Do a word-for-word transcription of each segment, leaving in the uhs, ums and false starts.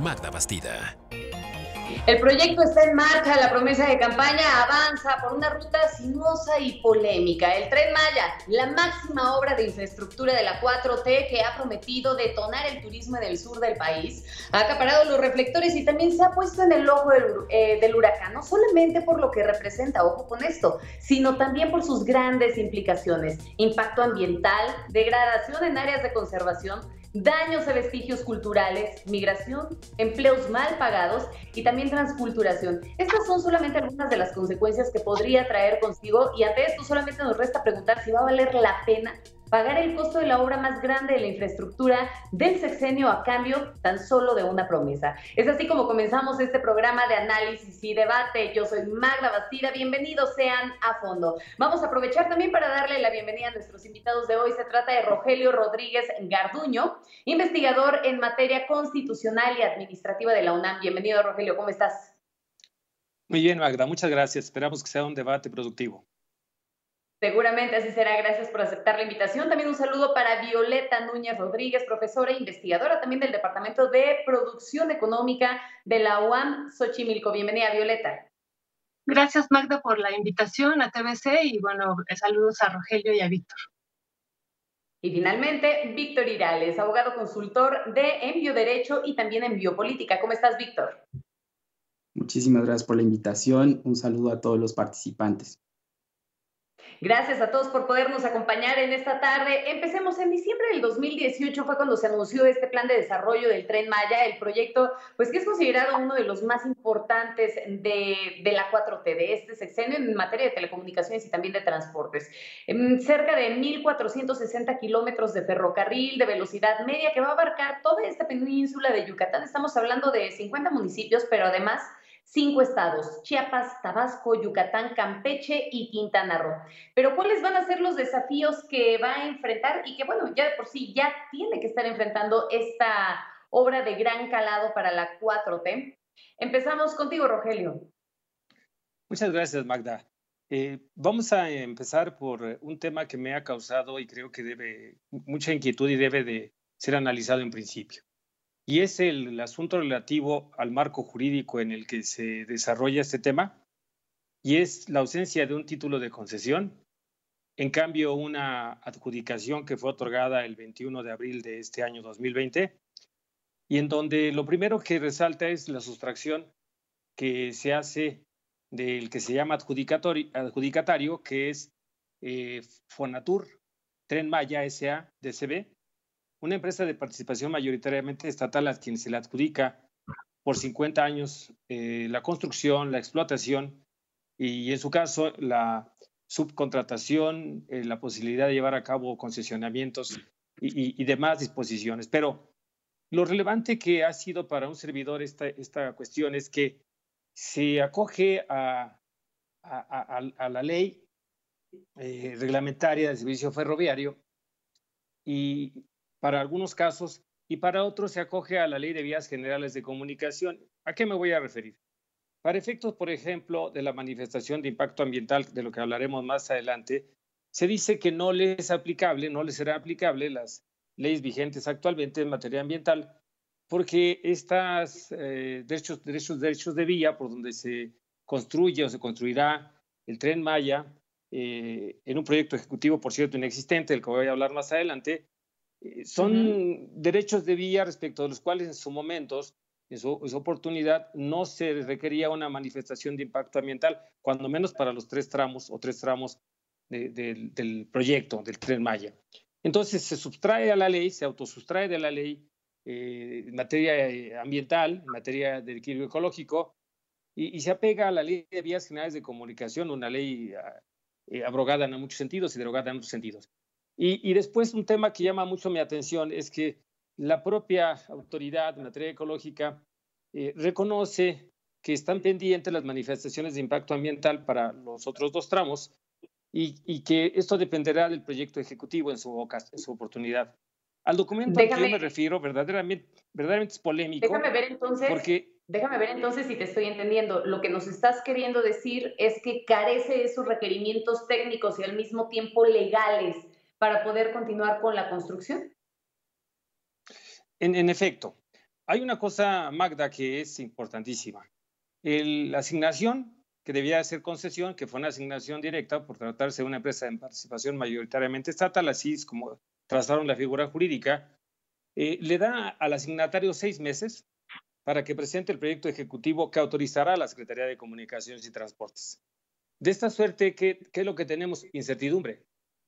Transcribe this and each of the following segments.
Magda Bastida. El proyecto está en marcha, la promesa de campaña avanza por una ruta sinuosa y polémica. El Tren Maya, la máxima obra de infraestructura de la cuatro T que ha prometido detonar el turismo en el sur del país, ha acaparado los reflectores y también se ha puesto en el ojo del, eh, del huracán, no solamente por lo que representa, ojo con esto, sino también por sus grandes implicaciones: impacto ambiental, degradación en áreas de conservación, daños a vestigios culturales, migración, empleos mal pagados y también transculturación. Estas son solamente algunas de las consecuencias que podría traer consigo, y ante esto solamente nos resta preguntar si va a valer la pena pagar el costo de la obra más grande de la infraestructura del sexenio a cambio tan solo de una promesa. Es así como comenzamos este programa de análisis y debate. Yo soy Magda Bastida, bienvenidos sean a fondo. Vamos a aprovechar también para darle la bienvenida a nuestros invitados de hoy. Se trata de Rogelio Rodríguez Garduño, investigador en materia constitucional y administrativa de la UNAM. Bienvenido, Rogelio, ¿cómo estás? Muy bien, Magda, muchas gracias. Esperamos que sea un debate productivo. Seguramente así será. Gracias por aceptar la invitación. También un saludo para Violeta Núñez Rodríguez, profesora e investigadora también del Departamento de Producción Económica de la U A M Xochimilco. Bienvenida, Violeta. Gracias, Magda, por la invitación a T V C y, bueno, saludos a Rogelio y a Víctor. Y finalmente, Víctor Irales, abogado consultor de en Bioderecho y también en Biopolítica. ¿Cómo estás, Víctor? Muchísimas gracias por la invitación. Un saludo a todos los participantes. Gracias a todos por podernos acompañar en esta tarde. Empecemos. En diciembre del dos mil dieciocho fue cuando se anunció este plan de desarrollo del Tren Maya, el proyecto pues que es considerado uno de los más importantes de, de la cuatro T, de este sexenio en materia de telecomunicaciones y también de transportes. En cerca de mil cuatrocientos sesenta kilómetros de ferrocarril de velocidad media que va a abarcar toda esta península de Yucatán. Estamos hablando de cincuenta municipios, pero además cinco estados: Chiapas, Tabasco, Yucatán, Campeche y Quintana Roo. Pero ¿cuáles van a ser los desafíos que va a enfrentar y que, bueno, ya de por sí ya tiene que estar enfrentando esta obra de gran calado para la cuatro T? Empezamos contigo, Rogelio. Muchas gracias, Magda. Eh, vamos a empezar por un tema que me ha causado y creo que debe mucha inquietud y debe de ser analizado en principio. Y es el, el asunto relativo al marco jurídico en el que se desarrolla este tema, y es la ausencia de un título de concesión. En cambio, una adjudicación que fue otorgada el veintiuno de abril de este año dos mil veinte, y en donde lo primero que resalta es la sustracción que se hace del que se llama adjudicatario, que es eh, Fonatur Tren Maya S A D C B, una empresa de participación mayoritariamente estatal a quien se le adjudica por cincuenta años eh, la construcción, la explotación y, en su caso, la subcontratación, eh, la posibilidad de llevar a cabo concesionamientos y, y, y demás disposiciones. Pero lo relevante que ha sido para un servidor esta, esta cuestión es que se acoge a, a, a, a la ley eh, reglamentaria del servicio ferroviario, y para algunos casos, y para otros se acoge a la Ley de Vías Generales de Comunicación. ¿A qué me voy a referir? Para efectos, por ejemplo, de la manifestación de impacto ambiental, de lo que hablaremos más adelante, se dice que no le es aplicable, no le será aplicable las leyes vigentes actualmente en materia ambiental, porque estos eh, derechos, derechos, derechos de vía por donde se construye o se construirá el Tren Maya, eh, en un proyecto ejecutivo, por cierto, inexistente, del que voy a hablar más adelante, eh, son uh-huh. derechos de vía respecto de los cuales en sus momentos, en su, en su oportunidad, no se requería una manifestación de impacto ambiental, cuando menos para los tres tramos o tres tramos de, de, del proyecto del Tren Maya. Entonces se sustrae a la ley, se autosustrae de la ley eh, en materia ambiental, en materia de equilibrio ecológico, y, y se apega a la Ley de Vías Generales de Comunicación, una ley eh, abrogada en muchos sentidos y derogada en otros sentidos. Y, y después un tema que llama mucho mi atención es que la propia autoridad en materia ecológica eh, reconoce que están pendientes las manifestaciones de impacto ambiental para los otros dos tramos, y, y que esto dependerá del proyecto ejecutivo en su, en su oportunidad. Al documento déjame, al que yo me refiero verdaderamente, verdaderamente es polémico. Déjame ver entonces, porque, déjame ver entonces si te estoy entendiendo. Lo que nos estás queriendo decir es que carece de esos requerimientos técnicos y al mismo tiempo legales para poder continuar con la construcción. En, en efecto, hay una cosa, Magda, que es importantísima. El, la asignación que debía ser concesión, que fue una asignación directa por tratarse de una empresa en participación mayoritariamente estatal, así es como trazaron la figura jurídica, eh, le da al asignatario seis meses para que presente el proyecto ejecutivo que autorizará a la Secretaría de Comunicaciones y Transportes. De esta suerte, ¿qué, qué es lo que tenemos? Incertidumbre,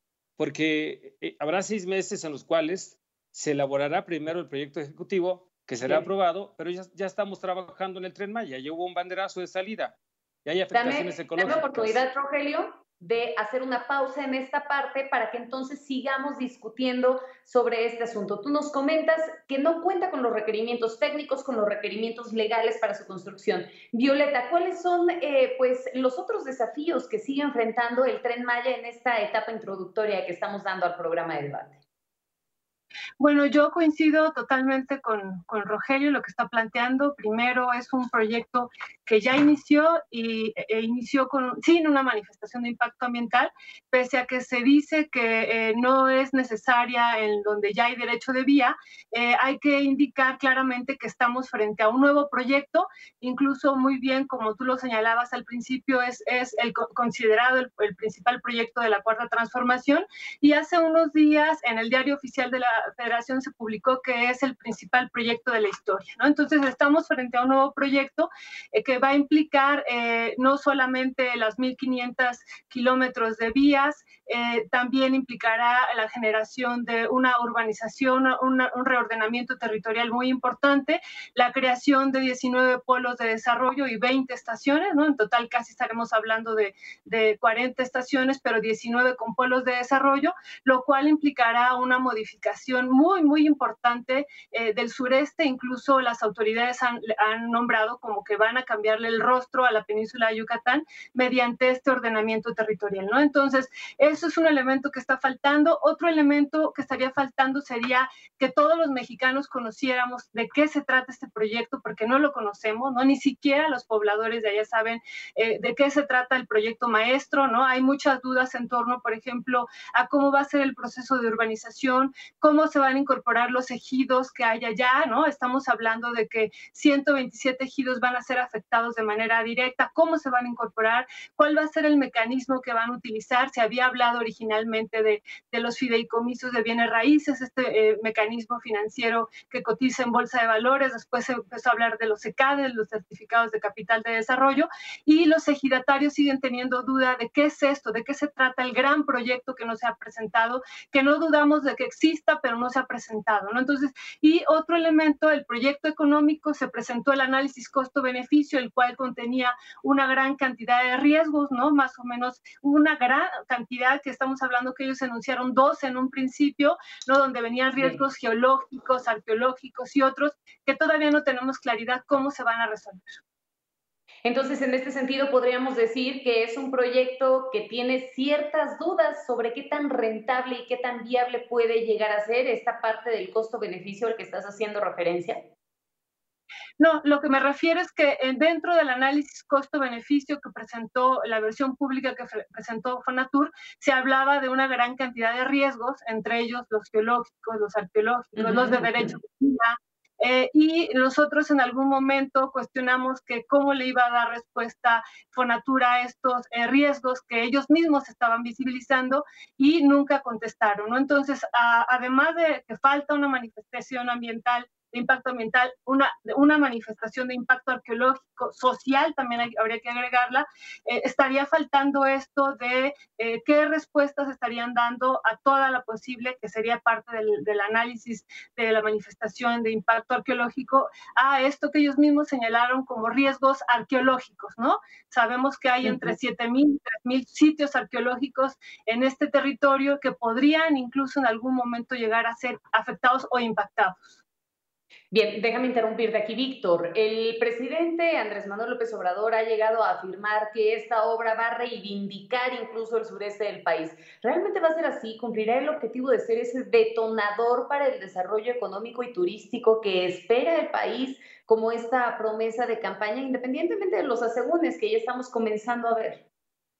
porque eh, habrá seis meses en los cuales se elaborará primero el proyecto ejecutivo, que será Bien. aprobado, pero ya, ya estamos trabajando en el Tren Maya, ya hubo un banderazo de salida, y hay afectaciones dame, ecológicas. Dame oportunidad, Rogelio, de hacer una pausa en esta parte para que entonces sigamos discutiendo sobre este asunto. Tú nos comentas que no cuenta con los requerimientos técnicos, con los requerimientos legales para su construcción. Violeta, ¿cuáles son eh, pues, los otros desafíos que sigue enfrentando el Tren Maya en esta etapa introductoria que estamos dando al programa de debate? Bueno, yo coincido totalmente con, con Rogelio, lo que está planteando. Primero, es un proyecto que ya inició y e inició con, sin una manifestación de impacto ambiental, pese a que se dice que eh, no es necesaria en donde ya hay derecho de vía. Eh, hay que indicar claramente que estamos frente a un nuevo proyecto, incluso muy bien, como tú lo señalabas al principio, es, es el considerado el, el principal proyecto de la Cuarta Transformación, y hace unos días en el Diario Oficial de la Federación se publicó que es el principal proyecto de la historia, ¿no? Entonces estamos frente a un nuevo proyecto eh, que va a implicar eh, no solamente las mil quinientos kilómetros de vías, eh, también implicará la generación de una urbanización, una, un reordenamiento territorial muy importante, la creación de diecinueve polos de desarrollo y veinte estaciones, ¿no? En total casi estaremos hablando de, de cuarenta estaciones, pero diecinueve con polos de desarrollo, lo cual implicará una modificación muy, muy importante eh, del sureste. Incluso las autoridades han, han nombrado como que van a cambiarle el rostro a la península de Yucatán mediante este ordenamiento territorial, ¿no? Entonces, eso es un elemento que está faltando. Otro elemento que estaría faltando sería que todos los mexicanos conociéramos de qué se trata este proyecto, porque no lo conocemos, ¿no? Ni siquiera los pobladores de allá saben eh, de qué se trata el proyecto maestro, ¿no? Hay muchas dudas en torno, por ejemplo, a cómo va a ser el proceso de urbanización, cómo se van a incorporar los ejidos que hay allá, ¿no? Estamos hablando de que ciento veintisiete ejidos van a ser afectados de manera directa, cómo se van a incorporar, cuál va a ser el mecanismo que van a utilizar. Se había hablado originalmente de, de los fideicomisos de bienes raíces, este eh, mecanismo financiero que cotiza en bolsa de valores, después se empezó a hablar de los C E C A D, los certificados de capital de desarrollo, y los ejidatarios siguen teniendo duda de qué es esto, de qué se trata el gran proyecto que no se ha presentado, que no dudamos de que exista, pero no se ha presentado, ¿no? Entonces, y otro elemento, el proyecto económico, se presentó el análisis costo-beneficio, el cual contenía una gran cantidad de riesgos, ¿no? Más o menos una gran cantidad, que estamos hablando que ellos enunciaron dos en un principio, ¿no? Donde venían riesgos sí. geológicos, arqueológicos y otros que todavía no tenemos claridad cómo se van a resolver. Entonces, en este sentido, podríamos decir que es un proyecto que tiene ciertas dudas sobre qué tan rentable y qué tan viable puede llegar a ser esta parte del costo-beneficio al que estás haciendo referencia. No, lo que me refiero es que dentro del análisis costo-beneficio que presentó la versión pública que presentó Fonatur, se hablaba de una gran cantidad de riesgos, entre ellos los geológicos, los arqueológicos, uh-huh. los de derecho de vida, Eh, y nosotros en algún momento cuestionamos que cómo le iba a dar respuesta Fonatur a estos eh, riesgos que ellos mismos estaban visibilizando y nunca contestaron, ¿no? Entonces, a, además de que falta una manifestación ambiental, de impacto ambiental, una, una manifestación de impacto arqueológico, social, también hay, habría que agregarla, eh, estaría faltando esto de eh, qué respuestas estarían dando a toda la posible, que sería parte del, del análisis de la manifestación de impacto arqueológico, a esto que ellos mismos señalaron como riesgos arqueológicos, ¿no? Sabemos que hay entre siete mil y tres mil sitios arqueológicos en este territorio que podrían incluso en algún momento llegar a ser afectados o impactados. Bien, déjame interrumpirte aquí, Víctor. El presidente Andrés Manuel López Obrador ha llegado a afirmar que esta obra va a reivindicar incluso el sureste del país. ¿Realmente va a ser así? ¿Cumplirá el objetivo de ser ese detonador para el desarrollo económico y turístico que espera el país, como esta promesa de campaña, independientemente de los asegúnes que ya estamos comenzando a ver?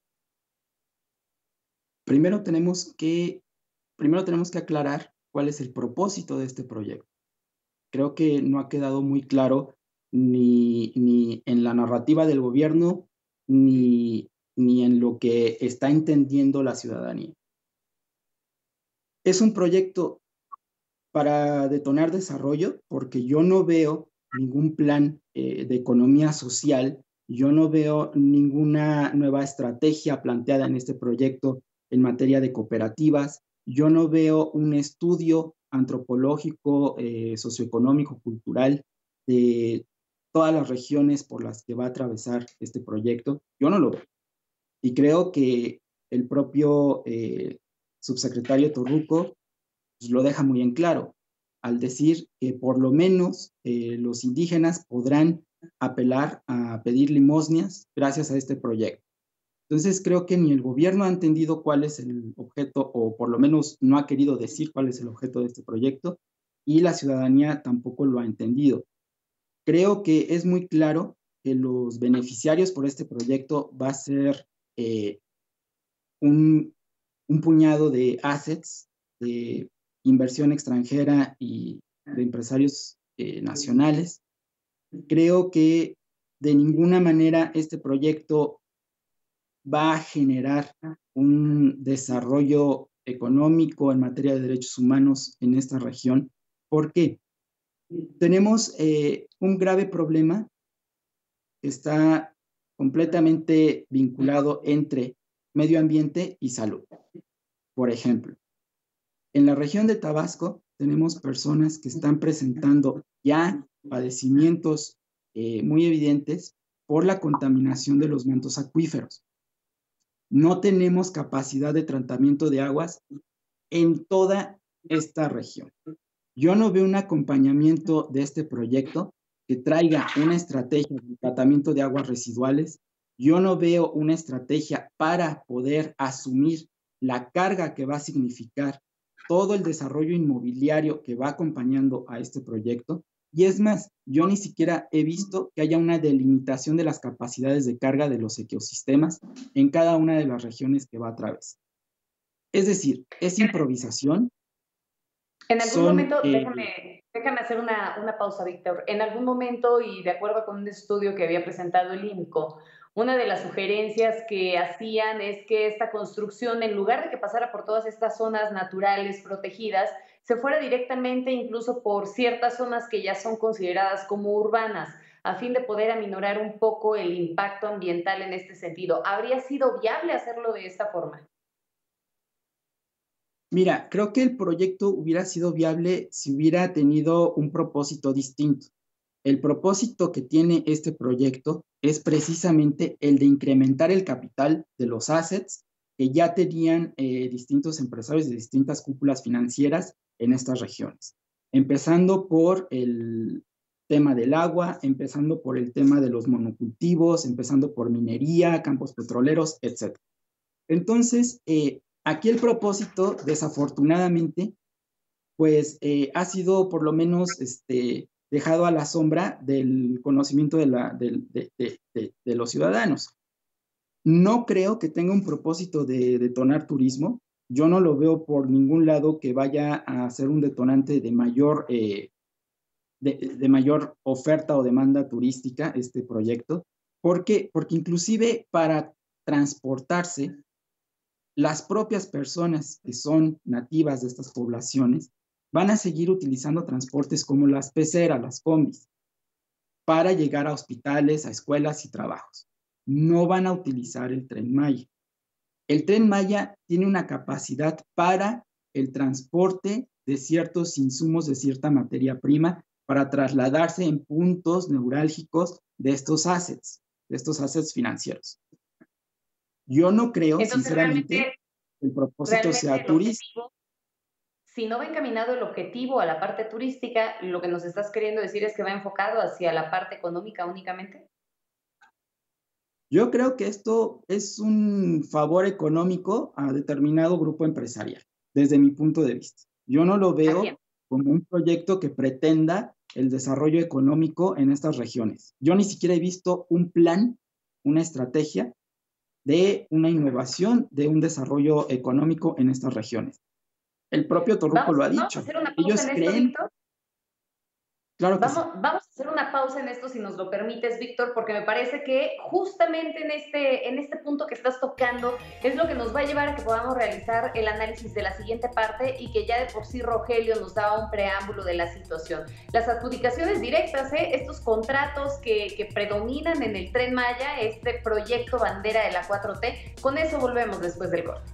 Primero tenemos que, primero tenemos que aclarar cuál es el propósito de este proyecto. creo que no ha quedado muy claro ni, ni en la narrativa del gobierno, ni, ni en lo que está entendiendo la ciudadanía. Es un proyecto para detonar desarrollo, porque yo no veo ningún plan eh, de economía social, yo no veo ninguna nueva estrategia planteada en este proyecto en materia de cooperativas, yo no veo un estudio antropológico, eh, socioeconómico, cultural de todas las regiones por las que va a atravesar este proyecto, yo no lo veo. Y creo que el propio eh, subsecretario Torruco pues, lo deja muy en claro, al decir que por lo menos eh, los indígenas podrán apelar a pedir limosnias gracias a este proyecto. Entonces creo que ni el gobierno ha entendido cuál es el objeto, o por lo menos no ha querido decir cuál es el objeto de este proyecto, y la ciudadanía tampoco lo ha entendido. Creo que es muy claro que los beneficiarios por este proyecto va a ser eh, un, un puñado de assets, de inversión extranjera y de empresarios eh, nacionales. Creo que de ninguna manera este proyecto va a generar un desarrollo económico en materia de derechos humanos en esta región. ¿Por qué? Tenemos eh, un grave problema que está completamente vinculado entre medio ambiente y salud. Por ejemplo, en la región de Tabasco tenemos personas que están presentando ya padecimientos eh, muy evidentes por la contaminación de los mantos acuíferos. No tenemos capacidad de tratamiento de aguas en toda esta región. Yo no veo un acompañamiento de este proyecto que traiga una estrategia de tratamiento de aguas residuales. Yo no veo una estrategia para poder asumir la carga que va a significar todo el desarrollo inmobiliario que va acompañando a este proyecto. Y es más, yo ni siquiera he visto que haya una delimitación de las capacidades de carga de los ecosistemas en cada una de las regiones que va a atravesar. Es decir, es improvisación. En algún Son, momento, eh, déjame, déjame hacer una, una pausa, Víctor. En algún momento, y de acuerdo con un estudio que había presentado el INCO, una de las sugerencias que hacían es que esta construcción, en lugar de que pasara por todas estas zonas naturales protegidas, se fuera directamente incluso por ciertas zonas que ya son consideradas como urbanas, a fin de poder aminorar un poco el impacto ambiental en este sentido. ¿Habría sido viable hacerlo de esta forma? Mira, creo que el proyecto hubiera sido viable si hubiera tenido un propósito distinto. El propósito que tiene este proyecto es precisamente el de incrementar el capital de los assets que ya tenían eh, distintos empresarios de distintas cúpulas financieras en estas regiones. Empezando por el tema del agua, empezando por el tema de los monocultivos, empezando por minería, campos petroleros, etcétera. Entonces, eh, aquí el propósito, desafortunadamente, pues eh, ha sido por lo menos este, dejado a la sombra del conocimiento de, la, de, de, de, de, de los ciudadanos. No creo que tenga un propósito de detonar turismo. Yo no lo veo por ningún lado que vaya a ser un detonante de mayor, eh, de, de mayor oferta o demanda turística este proyecto. ¿Por qué? Porque inclusive para transportarse, las propias personas que son nativas de estas poblaciones van a seguir utilizando transportes como las peceras, las combis, para llegar a hospitales, a escuelas y trabajos. No van a utilizar el Tren Maya. El Tren Maya tiene una capacidad para el transporte de ciertos insumos, de cierta materia prima, para trasladarse en puntos neurálgicos de estos assets, de estos assets financieros. Yo no creo, Entonces, sinceramente, que el propósito sea turístico. Si no va encaminado el objetivo a la parte turística, lo que nos estás queriendo decir es que va enfocado hacia la parte económica únicamente. Yo creo que esto es un favor económico a determinado grupo empresarial, desde mi punto de vista. Yo no lo veo como un proyecto que pretenda el desarrollo económico en estas regiones. Yo ni siquiera he visto un plan, una estrategia de una innovación, de un desarrollo económico en estas regiones. El propio Torruco lo ha dicho. ¿Vamos a hacer una pausa Ellos en esto, creen... Víctor? Claro que sí. Vamos, vamos a hacer una pausa en esto, si nos lo permites, Víctor, porque me parece que justamente en este, en este punto que estás tocando es lo que nos va a llevar a que podamos realizar el análisis de la siguiente parte y que ya de por sí Rogelio nos daba un preámbulo de la situación. Las adjudicaciones directas, ¿eh? Estos contratos que, que predominan en el Tren Maya, este proyecto bandera de la cuatro T, con eso volvemos después del corte.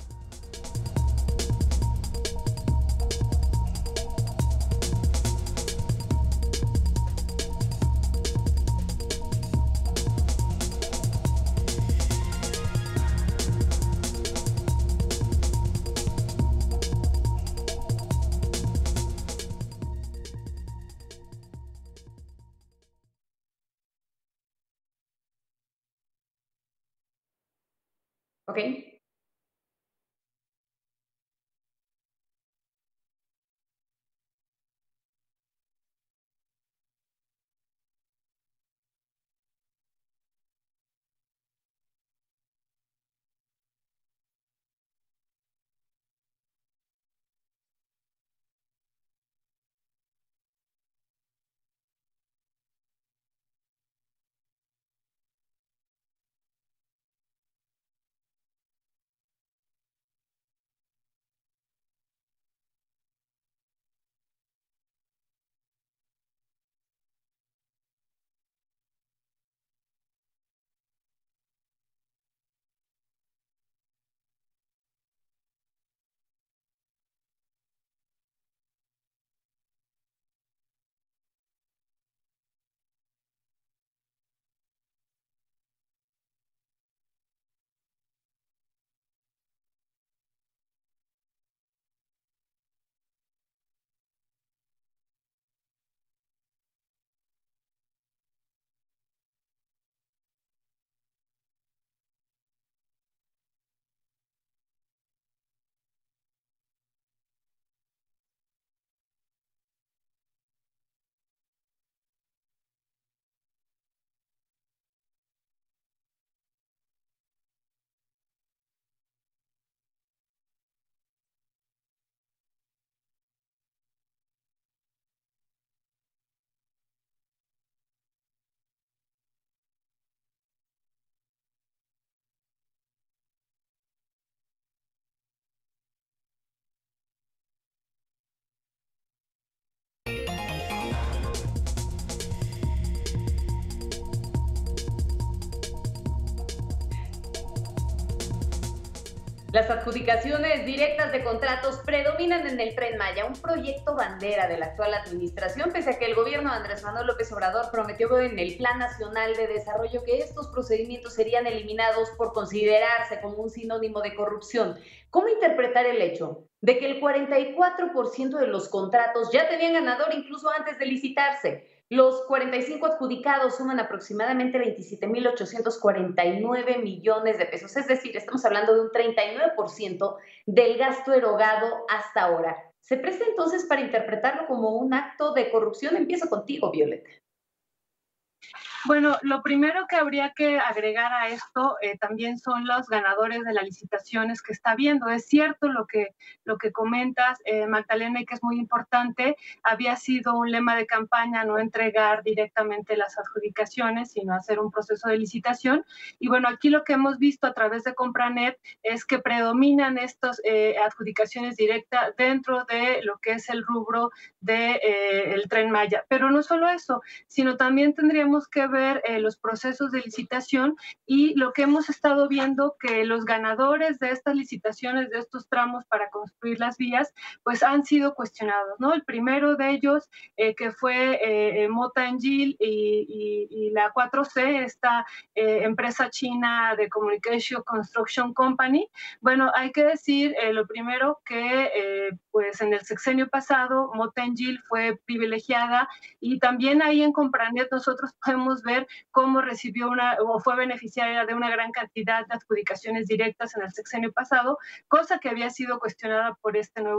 ¿Ok? Las adjudicaciones directas de contratos predominan en el Tren Maya, un proyecto bandera de la actual administración, pese a que el gobierno de Andrés Manuel López Obrador prometió en el Plan Nacional de Desarrollo que estos procedimientos serían eliminados por considerarse como un sinónimo de corrupción. ¿Cómo interpretar el hecho de que el cuarenta y cuatro por ciento de los contratos ya tenían ganador incluso antes de licitarse? Los cuarenta y cinco adjudicados suman aproximadamente veintisiete mil ochocientos cuarenta y nueve millones de pesos, es decir, estamos hablando de un treinta y nueve por ciento del gasto erogado hasta ahora. ¿Se presta entonces para interpretarlo como un acto de corrupción? Empiezo contigo, Violeta. Bueno, lo primero que habría que agregar a esto eh, también son los ganadores de las licitaciones que está viendo. Es cierto lo que, lo que comentas, eh, Magdalena, y que es muy importante. Había sido un lema de campaña no entregar directamente las adjudicaciones, sino hacer un proceso de licitación. Y bueno, aquí lo que hemos visto a través de Compranet es que predominan estas eh, adjudicaciones directas dentro de lo que es el rubro del de, eh, Tren Maya. Pero no solo eso, sino también tendríamos que ver eh, los procesos de licitación y lo que hemos estado viendo que los ganadores de estas licitaciones, de estos tramos para construir las vías, pues han sido cuestionados, ¿no? El primero de ellos, eh, que fue eh, Mota-Engil y, y, y la cuatro C, esta eh, empresa china de Communication Construction Company. Bueno, hay que decir eh, lo primero que eh, pues en el sexenio pasado Mota-Engil fue privilegiada y también ahí en Compranet nosotros podemos ver cómo recibió una o fue beneficiaria de una gran cantidad de adjudicaciones directas en el sexenio pasado, cosa que había sido cuestionada por este nuevo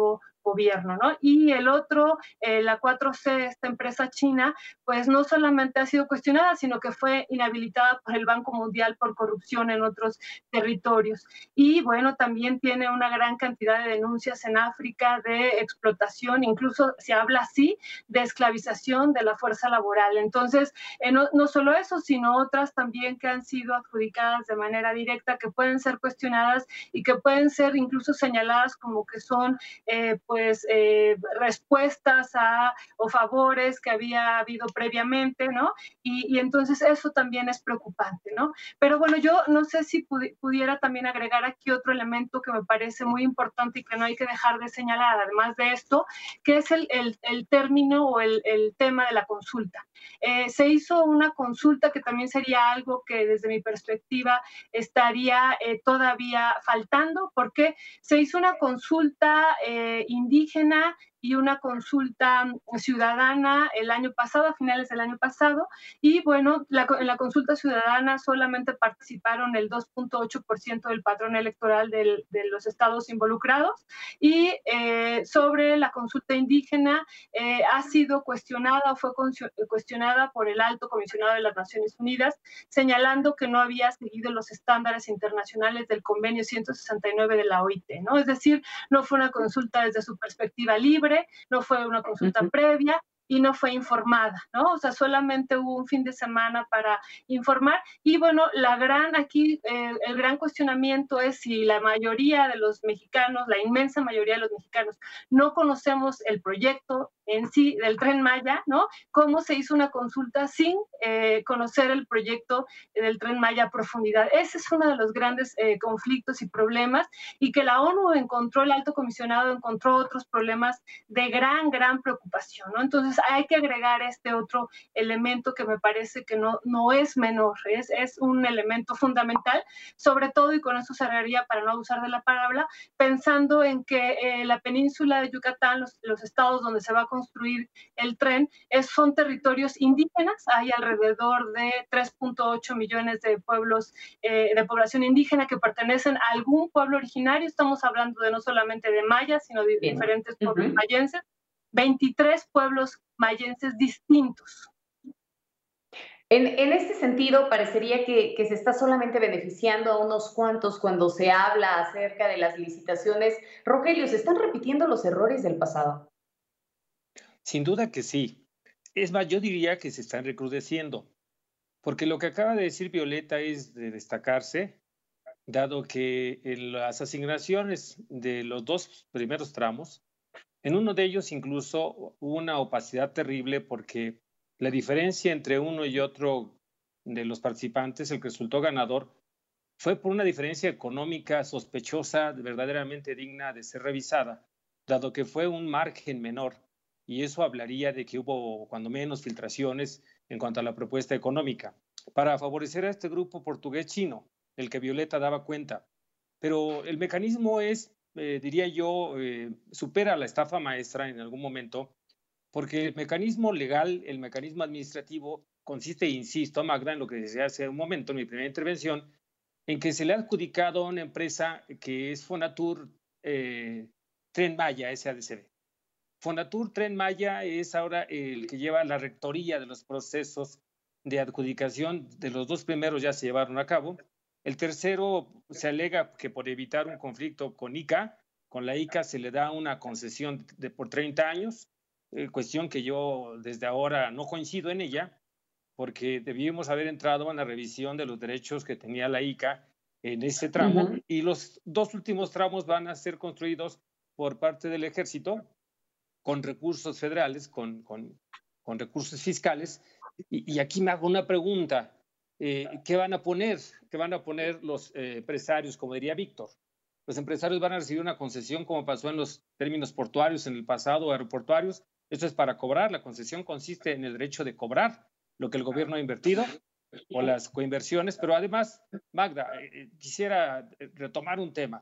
gobierno, ¿no? Y el otro, eh, la cuatro C, esta empresa china, pues no solamente ha sido cuestionada, sino que fue inhabilitada por el Banco Mundial por corrupción en otros territorios. Y bueno, también tiene una gran cantidad de denuncias en África de explotación, incluso se habla así de esclavización de la fuerza laboral. Entonces, eh, no, no solo eso, sino otras también que han sido adjudicadas de manera directa, que pueden ser cuestionadas y que pueden ser incluso señaladas como que son eh, pues eh, respuestas a o favores que había habido previamente, ¿no? Y, y entonces eso también es preocupante, ¿no? Pero bueno, yo no sé si pudi pudiera también agregar aquí otro elemento que me parece muy importante y que no hay que dejar de señalar, además de esto, que es el, el, el término o el, el tema de la consulta. Eh, se hizo una consulta que también sería algo que desde mi perspectiva estaría eh, todavía faltando, porque se hizo una consulta eh, indígena y una consulta ciudadana el año pasado, a finales del año pasado, y bueno, la, en la consulta ciudadana solamente participaron el dos punto ocho por ciento del padrón electoral del, de los estados involucrados, y eh, sobre la consulta indígena eh, ha sido cuestionada o fue cuestionada por el Alto Comisionado de las Naciones Unidas, señalando que no había seguido los estándares internacionales del convenio ciento sesenta y nueve de la O I T, ¿no? Es decir, no fue una consulta desde su perspectiva libre, no fue una consulta uh-huh. previa y no fue informada, ¿no? O sea, solamente hubo un fin de semana para informar y bueno, la gran aquí, eh, el gran cuestionamiento es si la mayoría de los mexicanos, la inmensa mayoría de los mexicanos, no conocemos el proyecto en sí del Tren Maya, ¿no? Cómo se hizo una consulta sin eh, conocer el proyecto del Tren Maya a profundidad. Ese es uno de los grandes eh, conflictos y problemas, y que la ONU encontró, el Alto Comisionado encontró otros problemas de gran, gran preocupación, ¿no? Entonces hay que agregar este otro elemento que me parece que no, no es menor, es, es un elemento fundamental, sobre todo, y con eso cerraría para no abusar de la palabra, pensando en que eh, la península de Yucatán, los, los estados donde se va a construir el tren, es, son territorios indígenas, hay alrededor de tres punto ocho millones de pueblos eh, de población indígena que pertenecen a algún pueblo originario, estamos hablando de no solamente de mayas, sino de Bien. diferentes pueblos uh-huh. mayenses, veintitrés pueblos mayenses distintos. En, en este sentido, parecería que, que se está solamente beneficiando a unos cuantos cuando se habla acerca de las licitaciones. Rogelio, ¿se están repitiendo los errores del pasado? Sin duda que sí. Es más, yo diría que se están recrudeciendo, porque lo que acaba de decir Violeta es de destacarse, dado que en las asignaciones de los dos primeros tramos, en uno de ellos incluso hubo una opacidad terrible porque la diferencia entre uno y otro de los participantes, el que resultó ganador, fue por una diferencia económica sospechosa, verdaderamente digna de ser revisada, dado que fue un margen menor. Y eso hablaría de que hubo, cuando menos, filtraciones en cuanto a la propuesta económica, para favorecer a este grupo portugués-chino, del que Violeta daba cuenta. Pero el mecanismo es, eh, diría yo, eh, supera la estafa maestra en algún momento, porque el mecanismo legal, el mecanismo administrativo, consiste, insisto, Magda, en lo que decía hace un momento en mi primera intervención, en que se le ha adjudicado a una empresa que es Fonatur eh, Tren Maya, S A D C B. Fonatur Tren Maya es ahora el que lleva la rectoría de los procesos de adjudicación. De los dos primeros ya se llevaron a cabo. El tercero se alega que por evitar un conflicto con I C A, con la I C A se le da una concesión de por treinta años, eh, cuestión que yo desde ahora no coincido en ella, porque debíamos haber entrado en la revisión de los derechos que tenía la I C A en ese tramo, uh-huh. y los dos últimos tramos van a ser construidos por parte del Ejército con recursos federales, con, con, con recursos fiscales, y, y aquí me hago una pregunta, eh, ¿qué van a poner? ¿Qué van a poner los eh, empresarios, como diría Víctor? Los empresarios van a recibir una concesión como pasó en los términos portuarios en el pasado, aeroportuarios. Esto es para cobrar, la concesión consiste en el derecho de cobrar lo que el gobierno ha invertido o las coinversiones, pero además, Magda, eh, quisiera retomar un tema.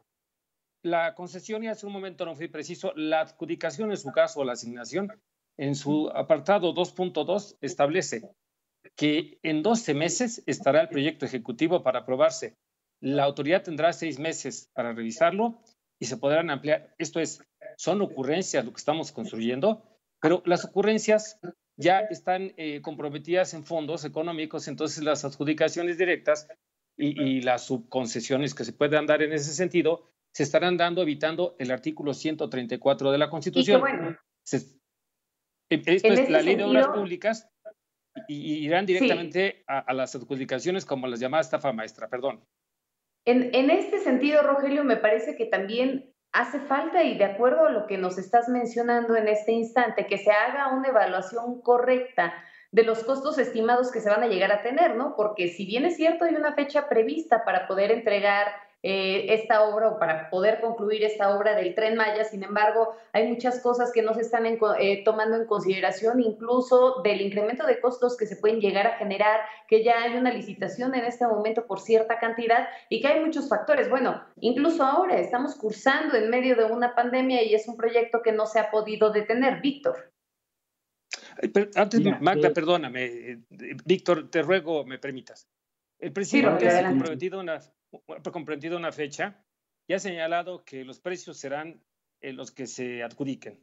La concesión, y hace un momento no fui preciso, la adjudicación en su caso, o la asignación, en su apartado dos punto dos establece que en doce meses estará el proyecto ejecutivo para aprobarse. La autoridad tendrá seis meses para revisarlo y se podrán ampliar. Esto es, son ocurrencias lo que estamos construyendo, pero las ocurrencias ya están eh, comprometidas en fondos económicos, entonces las adjudicaciones directas y, y las subconcesiones que se puedan dar en ese sentido se estarán dando evitando el artículo ciento treinta y cuatro de la Constitución. Y qué bueno. Se, esto en es ese la Ley sentido, de Obras Públicas y, y irán directamente sí. a, a las adjudicaciones como las llamadas estafa maestra, perdón. En, en este sentido, Rogelio, me parece que también hace falta, y de acuerdo a lo que nos estás mencionando en este instante, que se haga una evaluación correcta de los costos estimados que se van a llegar a tener, ¿no? Porque si bien es cierto, hay una fecha prevista para poder entregar eh, esta obra o para poder concluir esta obra del Tren Maya, sin embargo, hay muchas cosas que no se están en, eh, tomando en consideración, incluso del incremento de costos que se pueden llegar a generar, que ya hay una licitación en este momento por cierta cantidad y que hay muchos factores. Bueno, incluso ahora estamos cursando en medio de una pandemia y es un proyecto que no se ha podido detener. Víctor. Pero antes, Mira, Magda, eh, perdóname, eh, Víctor, te ruego me permitas. El presidente Sí, ha adelante. comprometido una, comprometido una fecha y ha señalado que los precios serán eh, los que se adjudiquen.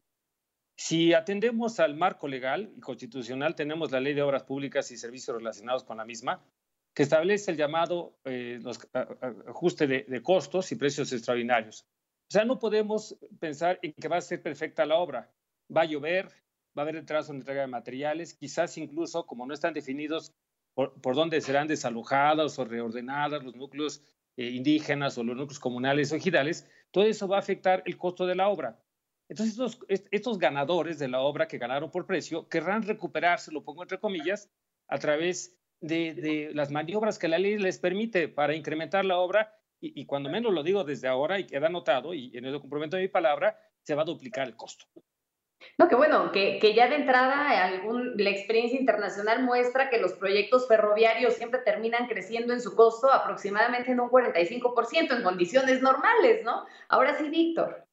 Si atendemos al marco legal y constitucional, tenemos la Ley de Obras Públicas y Servicios relacionados con la misma, que establece el llamado eh, los, a, a, ajuste de, de costos y precios extraordinarios. O sea, no podemos pensar en que va a ser perfecta la obra. Va a llover, va a haber retraso en entrega de materiales, quizás incluso, como no están definidos por, por dónde serán desalojadas o reordenadas los núcleos eh, indígenas o los núcleos comunales o ejidales, todo eso va a afectar el costo de la obra. Entonces, estos, estos ganadores de la obra que ganaron por precio querrán recuperarse, lo pongo entre comillas, a través de, de las maniobras que la ley les permite para incrementar la obra y, y cuando menos lo digo desde ahora y queda anotado y en el comprometo de mi palabra, se va a duplicar el costo. No, que bueno, que, que ya de entrada algún, la experiencia internacional muestra que los proyectos ferroviarios siempre terminan creciendo en su costo aproximadamente en un cuarenta y cinco por ciento en condiciones normales, ¿no? Ahora sí, Víctor.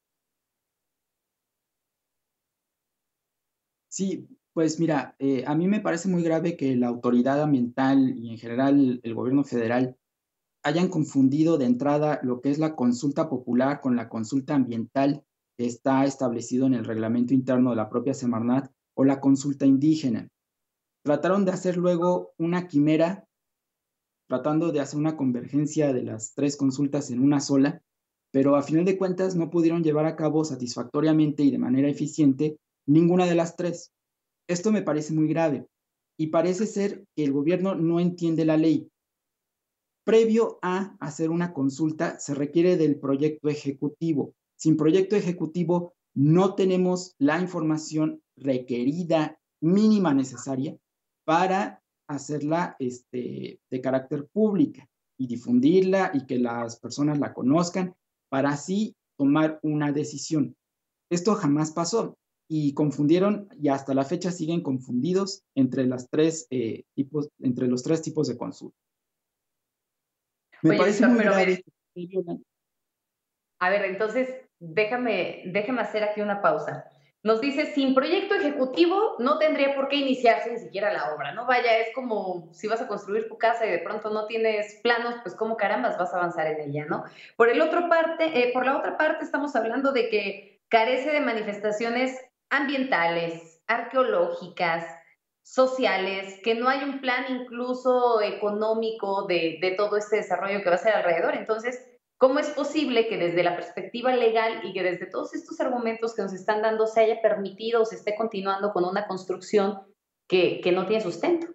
Sí, pues mira, eh, a mí me parece muy grave que la autoridad ambiental y en general el, el gobierno federal hayan confundido de entrada lo que es la consulta popular con la consulta ambiental que está establecido en el reglamento interno de la propia Semarnat o la consulta indígena. Trataron de hacer luego una quimera, tratando de hacer una convergencia de las tres consultas en una sola, pero a final de cuentas no pudieron llevar a cabo satisfactoriamente y de manera eficiente ninguna de las tres. Esto me parece muy grave y parece ser que el gobierno no entiende la ley. Previo a hacer una consulta se requiere del proyecto ejecutivo. Sin proyecto ejecutivo no tenemos la información requerida, mínima necesaria, para hacerla este, de carácter pública y difundirla y que las personas la conozcan para así tomar una decisión. Esto jamás pasó y confundieron y hasta la fecha siguen confundidos entre, las tres, eh, tipos, entre los tres tipos de consulta. Me Oye, parece Víctor, muy pero grave. ver, a ver, entonces déjame, déjame hacer aquí una pausa. Nos dice, sin proyecto ejecutivo no tendría por qué iniciarse ni siquiera la obra, ¿no? Vaya, es como si vas a construir tu casa y de pronto no tienes planos, pues cómo carambas vas a avanzar en ella, ¿no? Por el otro parte, eh, por la otra parte estamos hablando de que carece de manifestaciones ambientales, arqueológicas, sociales, que no hay un plan incluso económico de, de todo este desarrollo que va a ser alrededor. Entonces, ¿cómo es posible que desde la perspectiva legal y que desde todos estos argumentos que nos están dando se haya permitido o se esté continuando con una construcción que, que no tiene sustento?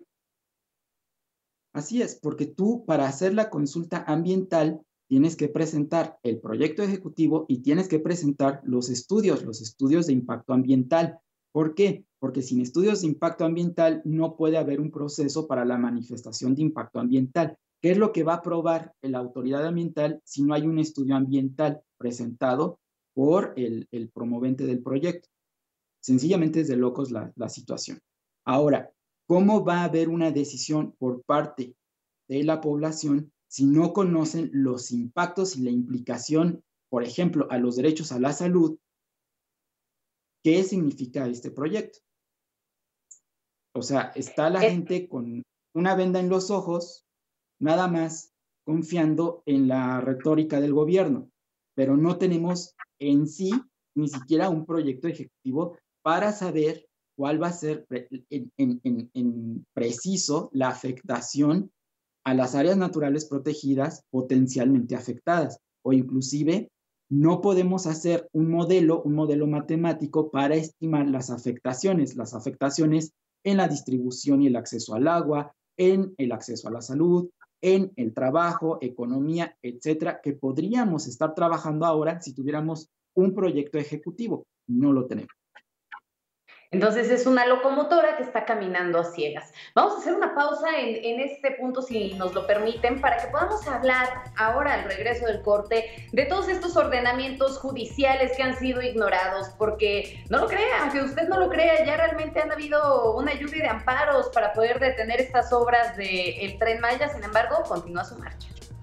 Así es, porque tú para hacer la consulta ambiental tienes que presentar el proyecto ejecutivo y tienes que presentar los estudios, los estudios de impacto ambiental. ¿Por qué? Porque sin estudios de impacto ambiental no puede haber un proceso para la manifestación de impacto ambiental. ¿Qué es lo que va a aprobar la autoridad ambiental si no hay un estudio ambiental presentado por el, el promovente del proyecto? Sencillamente es de locos la, la situación. Ahora, ¿cómo va a haber una decisión por parte de la población si no conocen los impactos y la implicación, por ejemplo, a los derechos a la salud? ¿Qué significa este proyecto? O sea, está la gente con una venda en los ojos, nada más confiando en la retórica del gobierno, pero no tenemos en sí ni siquiera un proyecto ejecutivo para saber cuál va a ser en, en, en, en preciso la afectación a las áreas naturales protegidas potencialmente afectadas, o inclusive no podemos hacer un modelo, un modelo matemático para estimar las afectaciones, las afectaciones en la distribución y el acceso al agua, en el acceso a la salud, en el trabajo, economía, etcétera, que podríamos estar trabajando ahora si tuviéramos un proyecto ejecutivo. No lo tenemos. Entonces es una locomotora que está caminando a ciegas. Vamos a hacer una pausa en, en este punto, si nos lo permiten, para que podamos hablar ahora al regreso del corte de todos estos ordenamientos judiciales que han sido ignorados, porque no lo crea, aunque usted no lo crea, ya realmente han habido una lluvia de amparos para poder detener estas obras del Tren Maya. Sin embargo, continúa su marcha.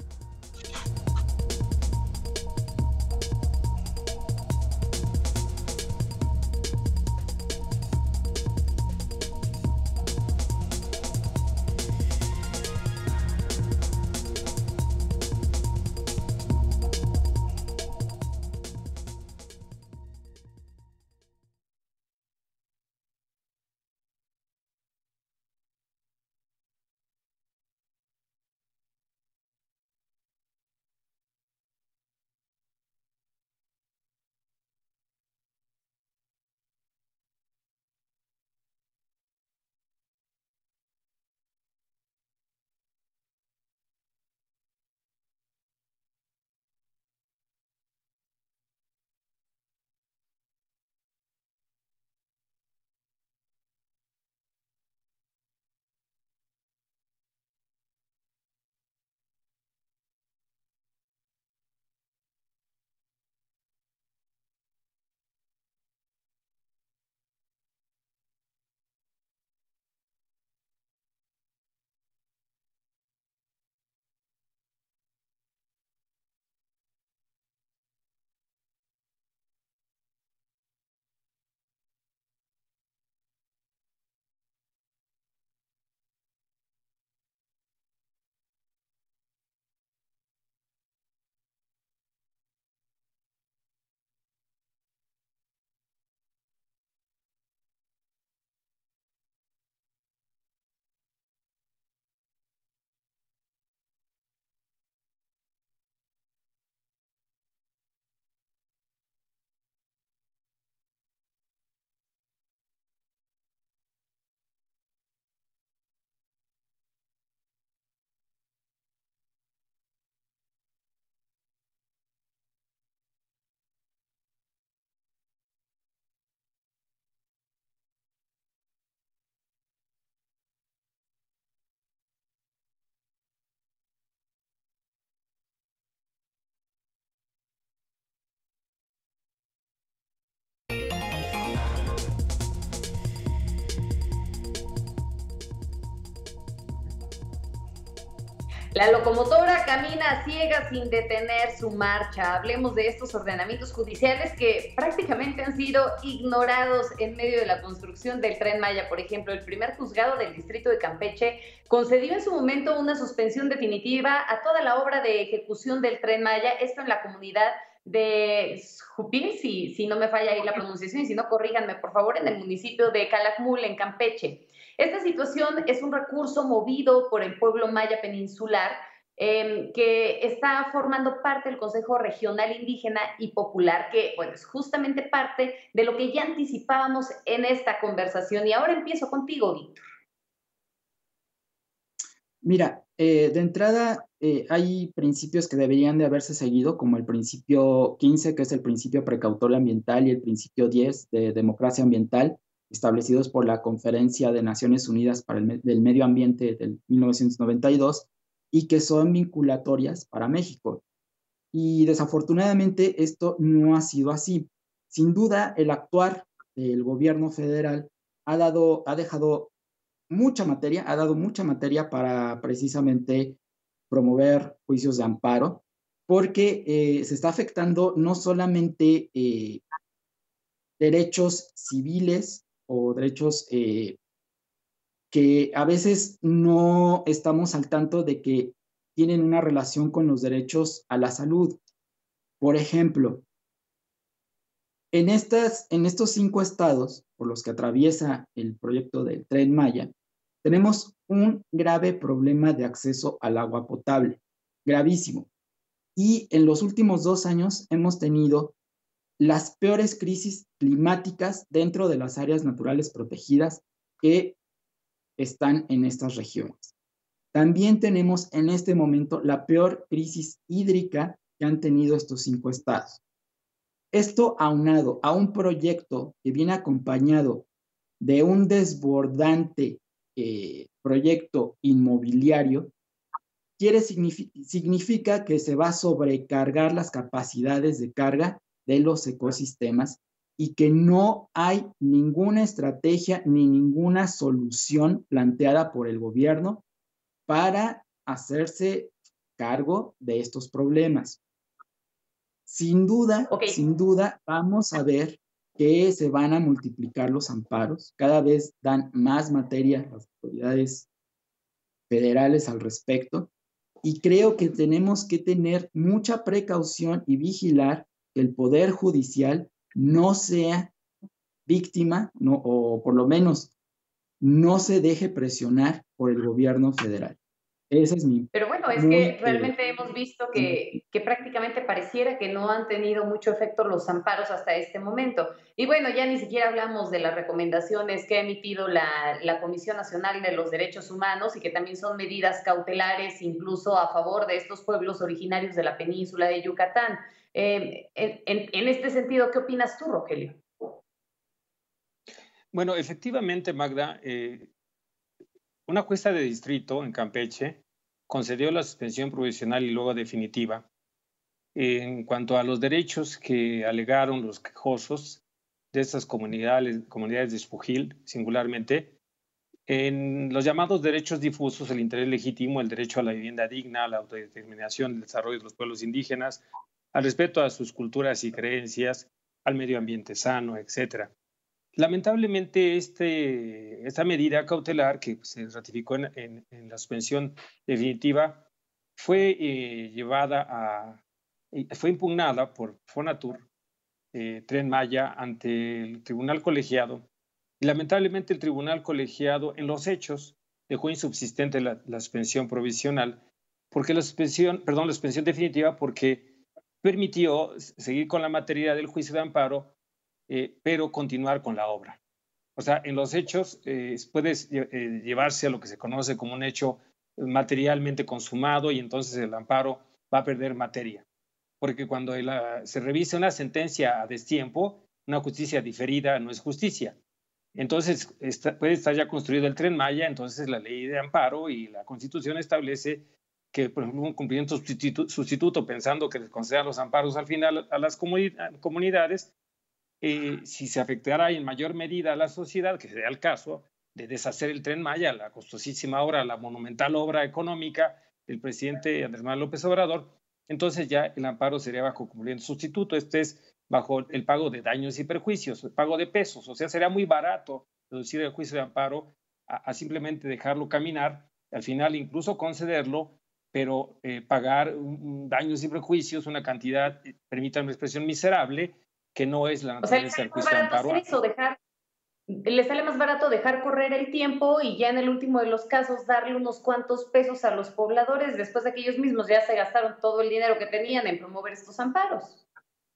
La locomotora camina a ciegas sin detener su marcha. Hablemos de estos ordenamientos judiciales que prácticamente han sido ignorados en medio de la construcción del Tren Maya. Por ejemplo, el primer juzgado del distrito de Campeche concedió en su momento una suspensión definitiva a toda la obra de ejecución del Tren Maya, esto en la comunidad de Jupil, si, si no me falla ahí la pronunciación, y si no, corríjanme por favor, en el municipio de Calakmul, en Campeche. Esta situación es un recurso movido por el pueblo maya peninsular eh, que está formando parte del Consejo Regional Indígena y Popular, que bueno, es justamente parte de lo que ya anticipábamos en esta conversación. Y ahora empiezo contigo, Víctor. Mira, eh, de entrada eh, hay principios que deberían de haberse seguido, como el principio quince, que es el principio precautorio ambiental, y el principio diez de democracia ambiental, establecidos por la Conferencia de Naciones Unidas para el del Medio Ambiente del mil novecientos noventa y dos, y que son vinculatorias para México. Y desafortunadamente esto no ha sido así. Sin duda, el actuar del gobierno federal ha, dado, ha dejado mucha materia, ha dado mucha materia para precisamente promover juicios de amparo, porque eh, se está afectando no solamente eh, derechos civiles o derechos eh, que a veces no estamos al tanto de que tienen una relación con los derechos a la salud. Por ejemplo, En, estas, en estos cinco estados por los que atraviesa el proyecto del Tren Maya, tenemos un grave problema de acceso al agua potable, gravísimo. Y en los últimos dos años hemos tenido las peores crisis climáticas dentro de las áreas naturales protegidas que están en estas regiones. También tenemos en este momento la peor crisis hídrica que han tenido estos cinco estados. Esto aunado a un proyecto que viene acompañado de un desbordante eh, proyecto inmobiliario, quiere signific- significa que se va a sobrecargar las capacidades de carga de los ecosistemas y que no hay ninguna estrategia ni ninguna solución planteada por el gobierno para hacerse cargo de estos problemas. Sin duda, okay. sin duda, vamos a ver que se van a multiplicar los amparos. Cada vez dan más materia las autoridades federales al respecto. Y creo que tenemos que tener mucha precaución y vigilar que el Poder Judicial no sea víctima, no, o por lo menos no se deje presionar por el gobierno federal. Ese es mi... Pero bueno, es muy, que realmente eh, hemos visto que, que prácticamente pareciera que no han tenido mucho efecto los amparos hasta este momento. Y bueno, ya ni siquiera hablamos de las recomendaciones que ha emitido la, la Comisión Nacional de los Derechos Humanos y que también son medidas cautelares incluso a favor de estos pueblos originarios de la península de Yucatán. Eh, en, en, en este sentido, ¿qué opinas tú, Rogelio? Bueno, efectivamente, Magda, eh, una jueza de distrito en Campeche concedió la suspensión provisional y luego definitiva en cuanto a los derechos que alegaron los quejosos de estas comunidades, comunidades de Espujil, singularmente, en los llamados derechos difusos, el interés legítimo, el derecho a la vivienda digna, a la autodeterminación, el desarrollo de los pueblos indígenas, al respeto a sus culturas y creencias, al medio ambiente sano, etcétera. Lamentablemente, este, esta medida cautelar que se ratificó en, en, en la suspensión definitiva fue eh, llevada a, fue impugnada por Fonatur, eh, Tren Maya, ante el Tribunal Colegiado. Y lamentablemente el Tribunal Colegiado en los hechos dejó insubsistente la, la suspensión provisional, porque la suspensión, perdón, la suspensión definitiva, porque permitió seguir con la materia del juicio de amparo, Eh, pero continuar con la obra. O sea, en los hechos eh, puede eh, llevarse a lo que se conoce como un hecho materialmente consumado y entonces el amparo va a perder materia. Porque cuando la, se revisa una sentencia a destiempo, una justicia diferida no es justicia. Entonces está, puede estar ya construido el Tren Maya, entonces la ley de amparo y la Constitución establece que, por ejemplo, un cumplimiento sustitu sustituto, pensando que les concedan los amparos al final a las comunidades, Eh, si se afectará en mayor medida a la sociedad, que sería el caso de deshacer el Tren Maya, la costosísima obra, la monumental obra económica del presidente Andrés Manuel López Obrador, entonces ya el amparo sería bajo cumplimiento sustituto, este es bajo el pago de daños y perjuicios, el pago de pesos, o sea, sería muy barato reducir el juicio de amparo a, a simplemente dejarlo caminar, al final incluso concederlo, pero eh, pagar un, un daños y perjuicios, una cantidad, eh, permítanme la expresión, miserable, que no es la naturaleza del juicio de amparo. Eso, dejar, le sale más barato dejar correr el tiempo y ya en el último de los casos darle unos cuantos pesos a los pobladores después de que ellos mismos ya se gastaron todo el dinero que tenían en promover estos amparos.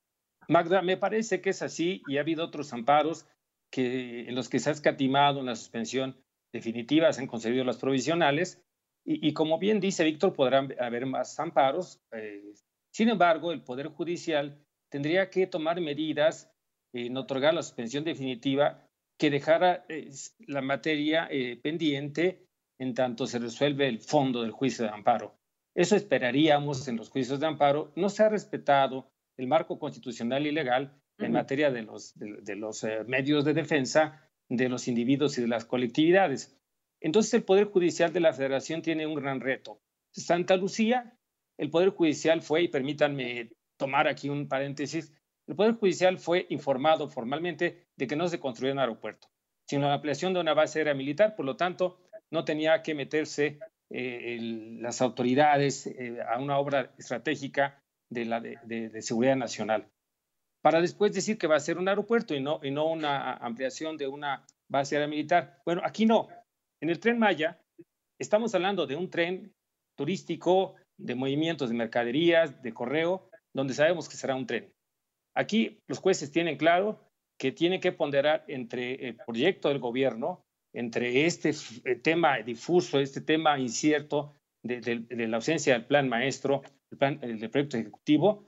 Magda, me parece que es así y ha habido otros amparos que, en los que se ha escatimado en la suspensión definitiva, se han concedido las provisionales y, y como bien dice Víctor, podrán haber más amparos. Eh, sin embargo, el Poder Judicial tendría que tomar medidas en eh, otorgar la suspensión definitiva que dejara eh, la materia eh, pendiente en tanto se resuelve el fondo del juicio de amparo. Eso esperaríamos en los juicios de amparo. No se ha respetado el marco constitucional y legal uh-huh. en materia de los, de, de los eh, medios de defensa de los individuos y de las colectividades. Entonces el Poder Judicial de la Federación tiene un gran reto. Santa Lucía, el Poder Judicial fue, y permítanme tomar aquí un paréntesis, el Poder Judicial fue informado formalmente de que no se construía un aeropuerto, sino la ampliación de una base aérea militar, por lo tanto, no tenía que meterse eh, el, las autoridades eh, a una obra estratégica de, la, de, de, de seguridad nacional. para después decir que va a ser un aeropuerto y no, y no una ampliación de una base aérea militar. Bueno, aquí no. En el Tren Maya estamos hablando de un tren turístico, de movimientos de mercaderías, de correo, donde sabemos que será un tren. Aquí los jueces tienen claro que tienen que ponderar entre el proyecto del gobierno, entre este tema difuso, este tema incierto de, de, de la ausencia del plan maestro, el, plan, el proyecto ejecutivo,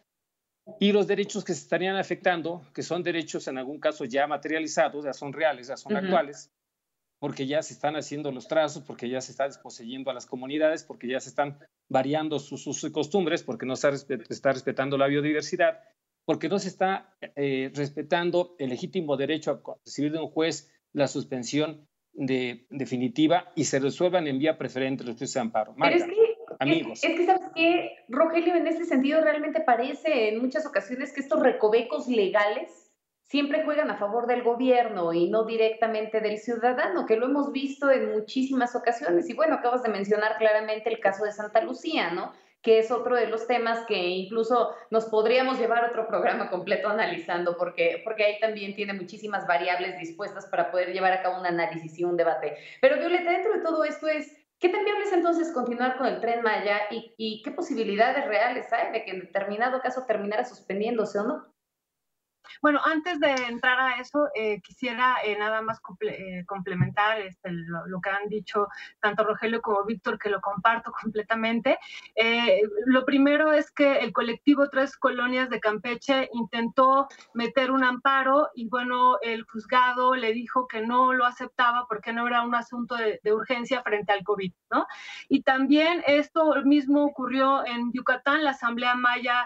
y los derechos que se estarían afectando, que son derechos en algún caso ya materializados, ya son reales, ya son uh-huh. actuales, porque ya se están haciendo los trazos, porque ya se está desposeyendo a las comunidades, porque ya se están variando sus, sus costumbres, porque no se está respetando la biodiversidad, porque no se está eh, respetando el legítimo derecho a recibir de un juez la suspensión de, definitiva y se resuelvan en vía preferente los juicios de amparo. Marta, Pero es que, amigos. Es, es que, ¿sabes qué, Rogelio? En ese sentido realmente parece en muchas ocasiones que estos recovecos legales siempre juegan a favor del gobierno y no directamente del ciudadano, que lo hemos visto en muchísimas ocasiones. Y bueno, acabas de mencionar claramente el caso de Santa Lucía, ¿no?, que es otro de los temas que incluso nos podríamos llevar otro programa completo analizando, porque, porque ahí también tiene muchísimas variables dispuestas para poder llevar a cabo un análisis y un debate. Pero Violeta, dentro de todo esto es, ¿qué tan viable es entonces continuar con el Tren Maya y, y qué posibilidades reales hay de que en determinado caso terminara suspendiéndose o no? Bueno, antes de entrar a eso, eh, quisiera eh, nada más comple eh, complementar este, lo, lo que han dicho tanto Rogelio como Víctor, que lo comparto completamente. Eh, lo primero es que el colectivo Tres Colonias de Campeche intentó meter un amparo y bueno, el juzgado le dijo que no lo aceptaba porque no era un asunto de, de urgencia frente al COVID, ¿no? Y también esto mismo ocurrió en Yucatán, la Asamblea Maya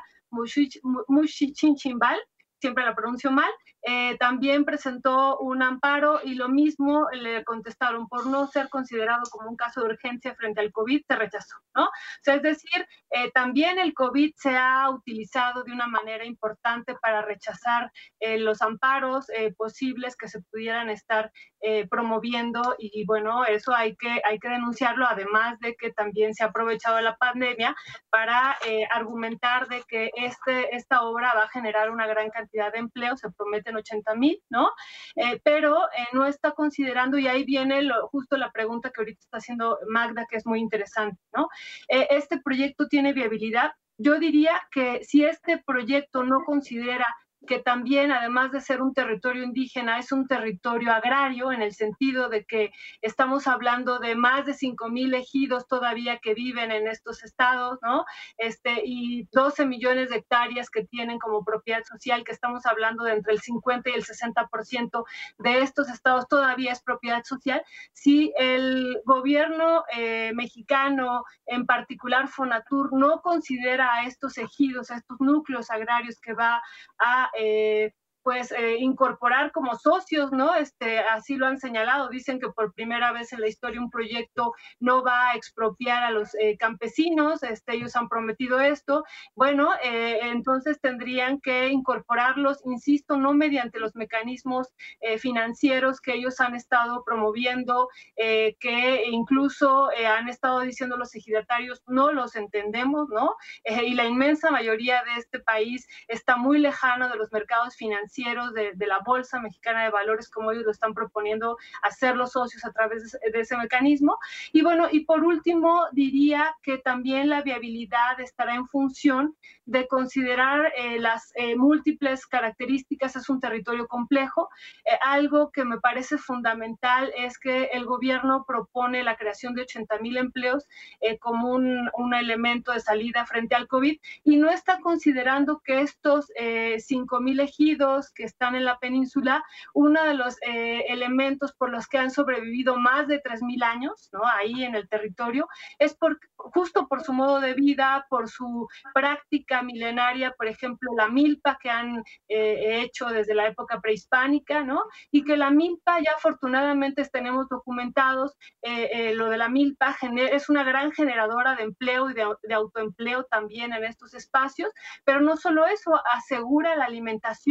Muxichinchimbal, siempre la pronuncio mal, eh, también presentó un amparo y lo mismo le contestaron, por no ser considerado como un caso de urgencia frente al COVID, se rechazó, ¿no? O sea, es decir, eh, también el COVID se ha utilizado de una manera importante para rechazar eh, los amparos eh, posibles que se pudieran estar eh, promoviendo y bueno, eso hay que, hay que denunciarlo, además de que también se ha aprovechado la pandemia para eh, argumentar de que este, esta obra va a generar una gran cantidad de empleo, se prometen ochenta mil, ¿no? Eh, pero eh, no está considerando, y ahí viene lo, justo la pregunta que ahorita está haciendo Magda, que es muy interesante, ¿no? Eh, ¿Este proyecto tiene viabilidad? Yo diría que si este proyecto no considera que también, además de ser un territorio indígena, es un territorio agrario, en el sentido de que estamos hablando de más de cinco mil ejidos todavía que viven en estos estados, ¿no? Este, y doce millones de hectáreas que tienen como propiedad social, que estamos hablando de entre el cincuenta y el sesenta por ciento de estos estados todavía es propiedad social. Si el gobierno eh, mexicano, en particular Fonatur, no considera a estos ejidos, a estos núcleos agrarios que va a Eh, pues eh, incorporar como socios, ¿no? Este, así lo han señalado, dicen que por primera vez en la historia un proyecto no va a expropiar a los eh, campesinos, este, ellos han prometido esto, bueno, eh, entonces tendrían que incorporarlos, insisto, no mediante los mecanismos eh, financieros que ellos han estado promoviendo, eh, que incluso eh, han estado diciendo los ejidatarios, no los entendemos, ¿no? Eh, y la inmensa mayoría de este país está muy lejano de los mercados financieros De, de la Bolsa Mexicana de Valores, como ellos lo están proponiendo hacer los socios a través de, de ese mecanismo. Y bueno, y por último, diría que también la viabilidad estará en función de considerar eh, las eh, múltiples características. Es un territorio complejo. Eh, algo que me parece fundamental es que el gobierno propone la creación de ochenta mil empleos eh, como un, un elemento de salida frente al COVID y no está considerando que estos eh, cinco mil ejidos que están en la península, uno de los eh, elementos por los que han sobrevivido más de tres mil años, ¿no? Ahí en el territorio, es por, justo por su modo de vida, por su práctica milenaria, por ejemplo, la milpa que han eh, hecho desde la época prehispánica, ¿no? Y que la milpa ya afortunadamente tenemos documentados, eh, eh, lo de la milpa es una gran generadora de empleo y de, de autoempleo también en estos espacios, pero no solo eso, asegura la alimentación, ¿no? Hay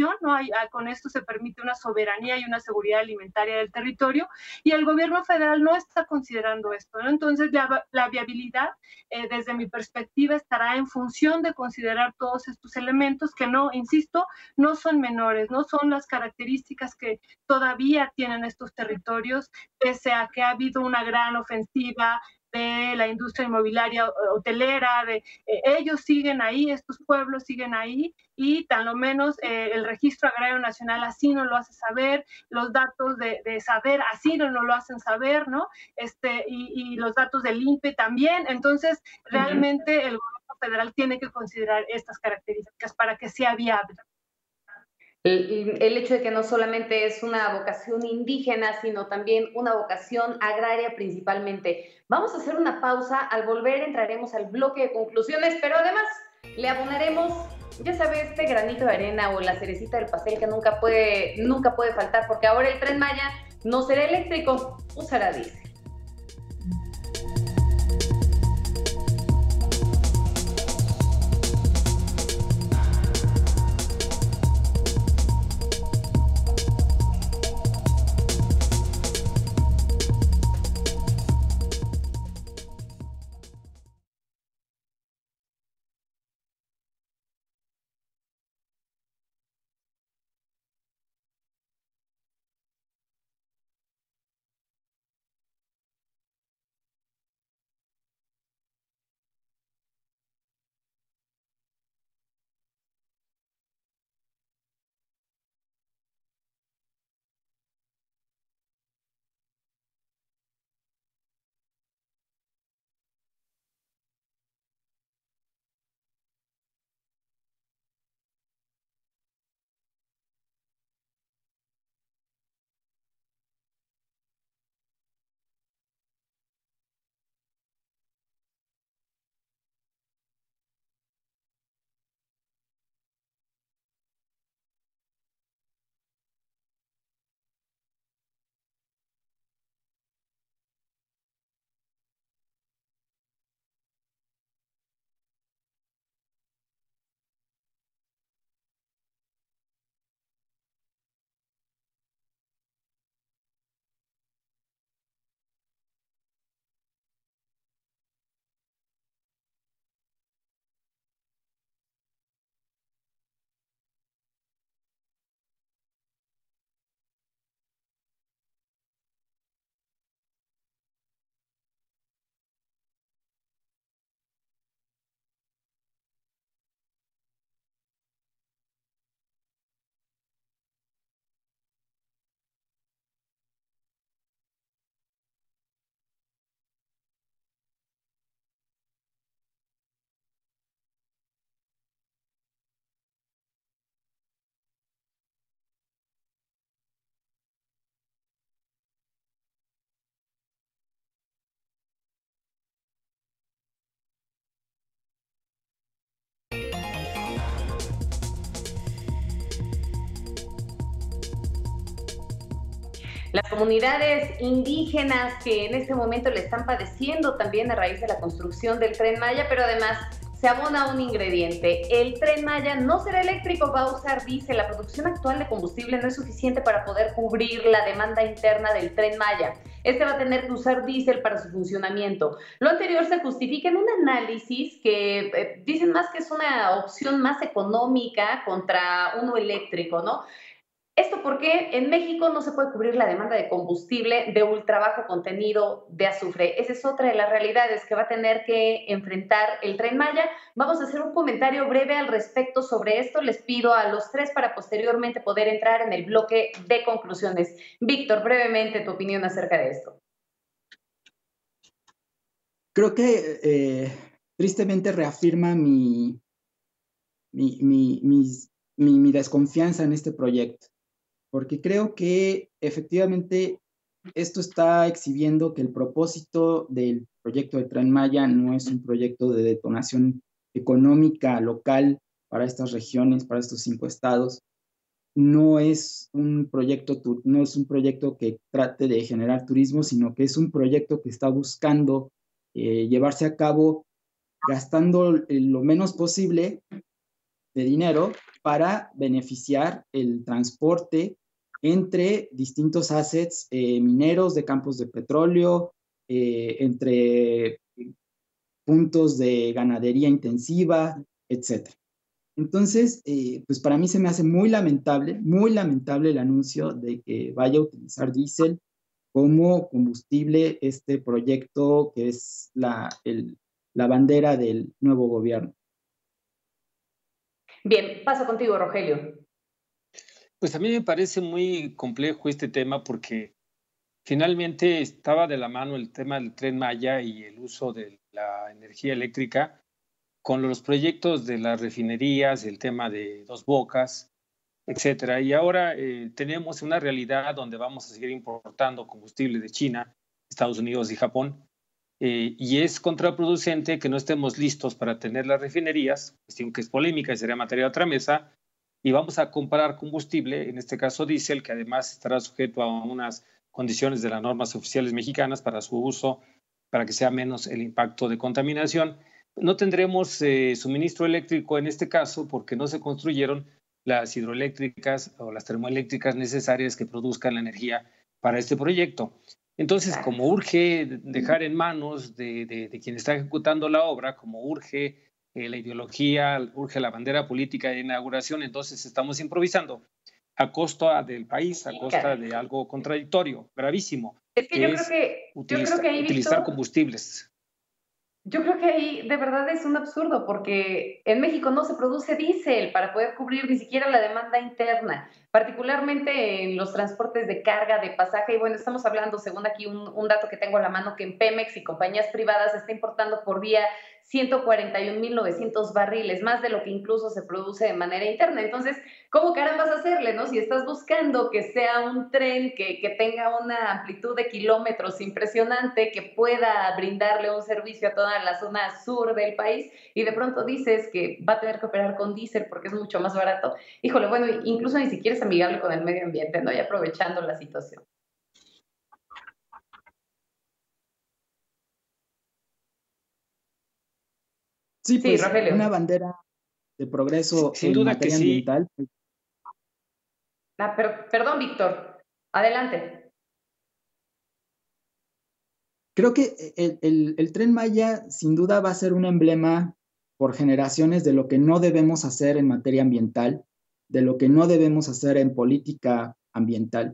y ah, con esto se permite una soberanía y una seguridad alimentaria del territorio, y el gobierno federal no está considerando esto, ¿no? Entonces la, la viabilidad, eh, desde mi perspectiva, estará en función de considerar todos estos elementos que no, insisto, no son menores, no son las características que todavía tienen estos territorios, pese a que ha habido una gran ofensiva de la industria inmobiliaria hotelera, de, eh, ellos siguen ahí, estos pueblos siguen ahí, y tan lo menos eh, el Registro Agrario Nacional así nos lo hace saber, los datos de, de saber así nos lo hacen saber, ¿no? Este, y, y los datos del I N P E también. Entonces, realmente el gobierno federal tiene que considerar estas características para que sea viable. El, el hecho de que no solamente es una vocación indígena, sino también una vocación agraria principalmente. Vamos a hacer una pausa, al volver entraremos al bloque de conclusiones, pero además le abonaremos, ya sabes, este granito de arena o la cerecita del pastel que nunca puede, nunca puede faltar, porque ahora el Tren Maya no será eléctrico, usará diésel. Las comunidades indígenas que en este momento le están padeciendo también a raíz de la construcción del Tren Maya, pero además se abona un ingrediente. El Tren Maya no será eléctrico, va a usar diésel. La producción actual de combustible no es suficiente para poder cubrir la demanda interna del Tren Maya. Este va a tener que usar diésel para su funcionamiento. Lo anterior se justifica en un análisis que eh, dicen más que es una opción más económica contra uno eléctrico, ¿no? Esto porque en México no se puede cubrir la demanda de combustible de ultra bajo contenido de azufre. Esa es otra de las realidades que va a tener que enfrentar el Tren Maya. Vamos a hacer un comentario breve al respecto sobre esto. Les pido a los tres para posteriormente poder entrar en el bloque de conclusiones. Víctor, brevemente tu opinión acerca de esto. Creo que eh, tristemente reafirma mi, mi, mi, mis, mi, mi desconfianza en este proyecto, porque creo que efectivamente esto está exhibiendo que el propósito del proyecto de Tren Maya no es un proyecto de detonación económica local para estas regiones, para estos cinco estados. No es un proyecto, no es un proyecto que trate de generar turismo, sino que es un proyecto que está buscando eh, llevarse a cabo gastando lo menos posible de dinero para beneficiar el transporte entre distintos assets eh, mineros de campos de petróleo, eh, entre puntos de ganadería intensiva, etcétera. Entonces, eh, pues para mí se me hace muy lamentable, muy lamentable el anuncio de que vaya a utilizar diésel como combustible este proyecto que es la, el, la bandera del nuevo gobierno. Bien, paso contigo, Rogelio. Pues a mí me parece muy complejo este tema porque finalmente estaba de la mano el tema del Tren Maya y el uso de la energía eléctrica con los proyectos de las refinerías, el tema de Dos Bocas, etcétera. Y ahora eh, tenemos una realidad donde vamos a seguir importando combustible de China, Estados Unidos y Japón, eh, y es contraproducente que no estemos listos para tener las refinerías, cuestión que es polémica y sería materia de otra mesa, y vamos a comprar combustible, en este caso diésel, que además estará sujeto a unas condiciones de las normas oficiales mexicanas para su uso, para que sea menos el impacto de contaminación. No tendremos eh, suministro eléctrico en este caso porque no se construyeron las hidroeléctricas o las termoeléctricas necesarias que produzcan la energía para este proyecto. Entonces, como urge dejar en manos de, de, de quien está ejecutando la obra, como urge eh, la ideología, urge la bandera política de inauguración, entonces estamos improvisando a costa del país, a costa de algo contradictorio, gravísimo. Es que, que yo, es creo que, utiliza, yo creo que ahí, utilizar Víctor, combustibles. Yo creo que ahí de verdad es un absurdo porque en México no se produce diésel para poder cubrir ni siquiera la demanda interna, particularmente en los transportes de carga, de pasaje. Y bueno, estamos hablando, según aquí un, un dato que tengo a la mano, que en Pemex y compañías privadas se está importando por día ciento cuarenta y un mil novecientos barriles, más de lo que incluso se produce de manera interna. Entonces, ¿cómo carambas hacerle, no? Si estás buscando que sea un tren que, que tenga una amplitud de kilómetros impresionante, que pueda brindarle un servicio a toda la zona sur del país, y de pronto dices que va a tener que operar con diésel porque es mucho más barato. Híjole, bueno, incluso ni siquiera es amigable con el medio ambiente, ¿no? Y aprovechando la situación. Sí, pues sí, una bandera de progreso sin en duda materia que sí. ambiental. Ah, per perdón, Víctor. Adelante. Creo que el, el, el Tren Maya sin duda va a ser un emblema por generaciones de lo que no debemos hacer en materia ambiental, de lo que no debemos hacer en política ambiental.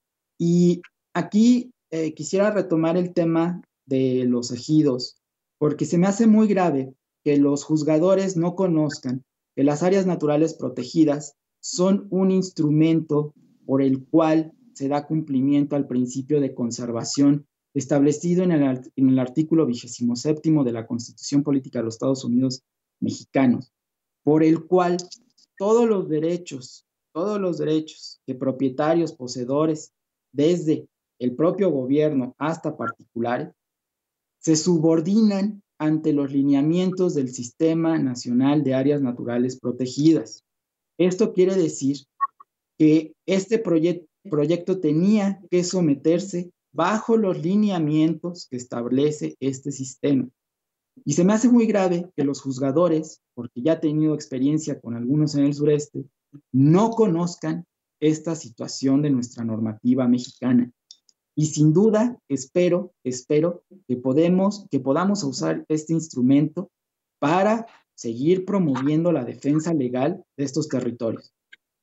Y aquí eh, quisiera retomar el tema de los ejidos, porque se me hace muy grave que los juzgadores no conozcan que las áreas naturales protegidas son un instrumento por el cual se da cumplimiento al principio de conservación establecido en el, en el artículo vigésimo séptimo de la Constitución Política de los Estados Unidos Mexicanos, por el cual todos los derechos, todos los derechos que propietarios, poseedores, desde el propio gobierno hasta particulares, se subordinan ante los lineamientos del Sistema Nacional de Áreas Naturales Protegidas. Esto quiere decir que este proyecto, proyecto tenía que someterse bajo los lineamientos que establece este sistema. Y se me hace muy grave que los juzgadores, porque ya he tenido experiencia con algunos en el sureste, no conozcan esta situación de nuestra normativa mexicana. Y sin duda, espero, espero que, podemos, que podamos usar este instrumento para seguir promoviendo la defensa legal de estos territorios.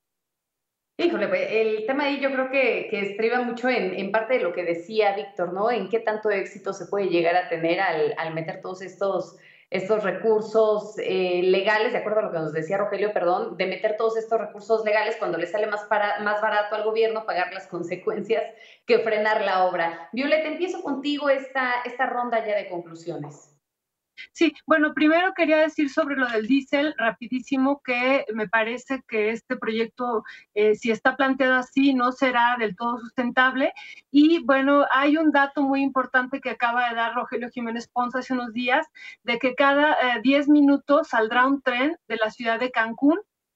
Híjole, pues el tema ahí yo creo que, que estriba mucho en, en parte de lo que decía Víctor, ¿no? En qué tanto éxito se puede llegar a tener al, al meter todos estos, estos recursos eh, legales, de acuerdo a lo que nos decía Rogelio, perdón, de meter todos estos recursos legales cuando le sale más, para, más barato al gobierno pagar las consecuencias que frenar la obra. Violeta, empiezo contigo esta, esta ronda ya de conclusiones. Sí, bueno, primero quería decir sobre lo del diésel, rapidísimo, que me parece que este proyecto, eh, si está planteado así, no será del todo sustentable. Y bueno, hay un dato muy importante que acaba de dar Rogelio Jiménez Ponce hace unos días, de que cada eh, diez minutos saldrá un tren de la ciudad de Cancún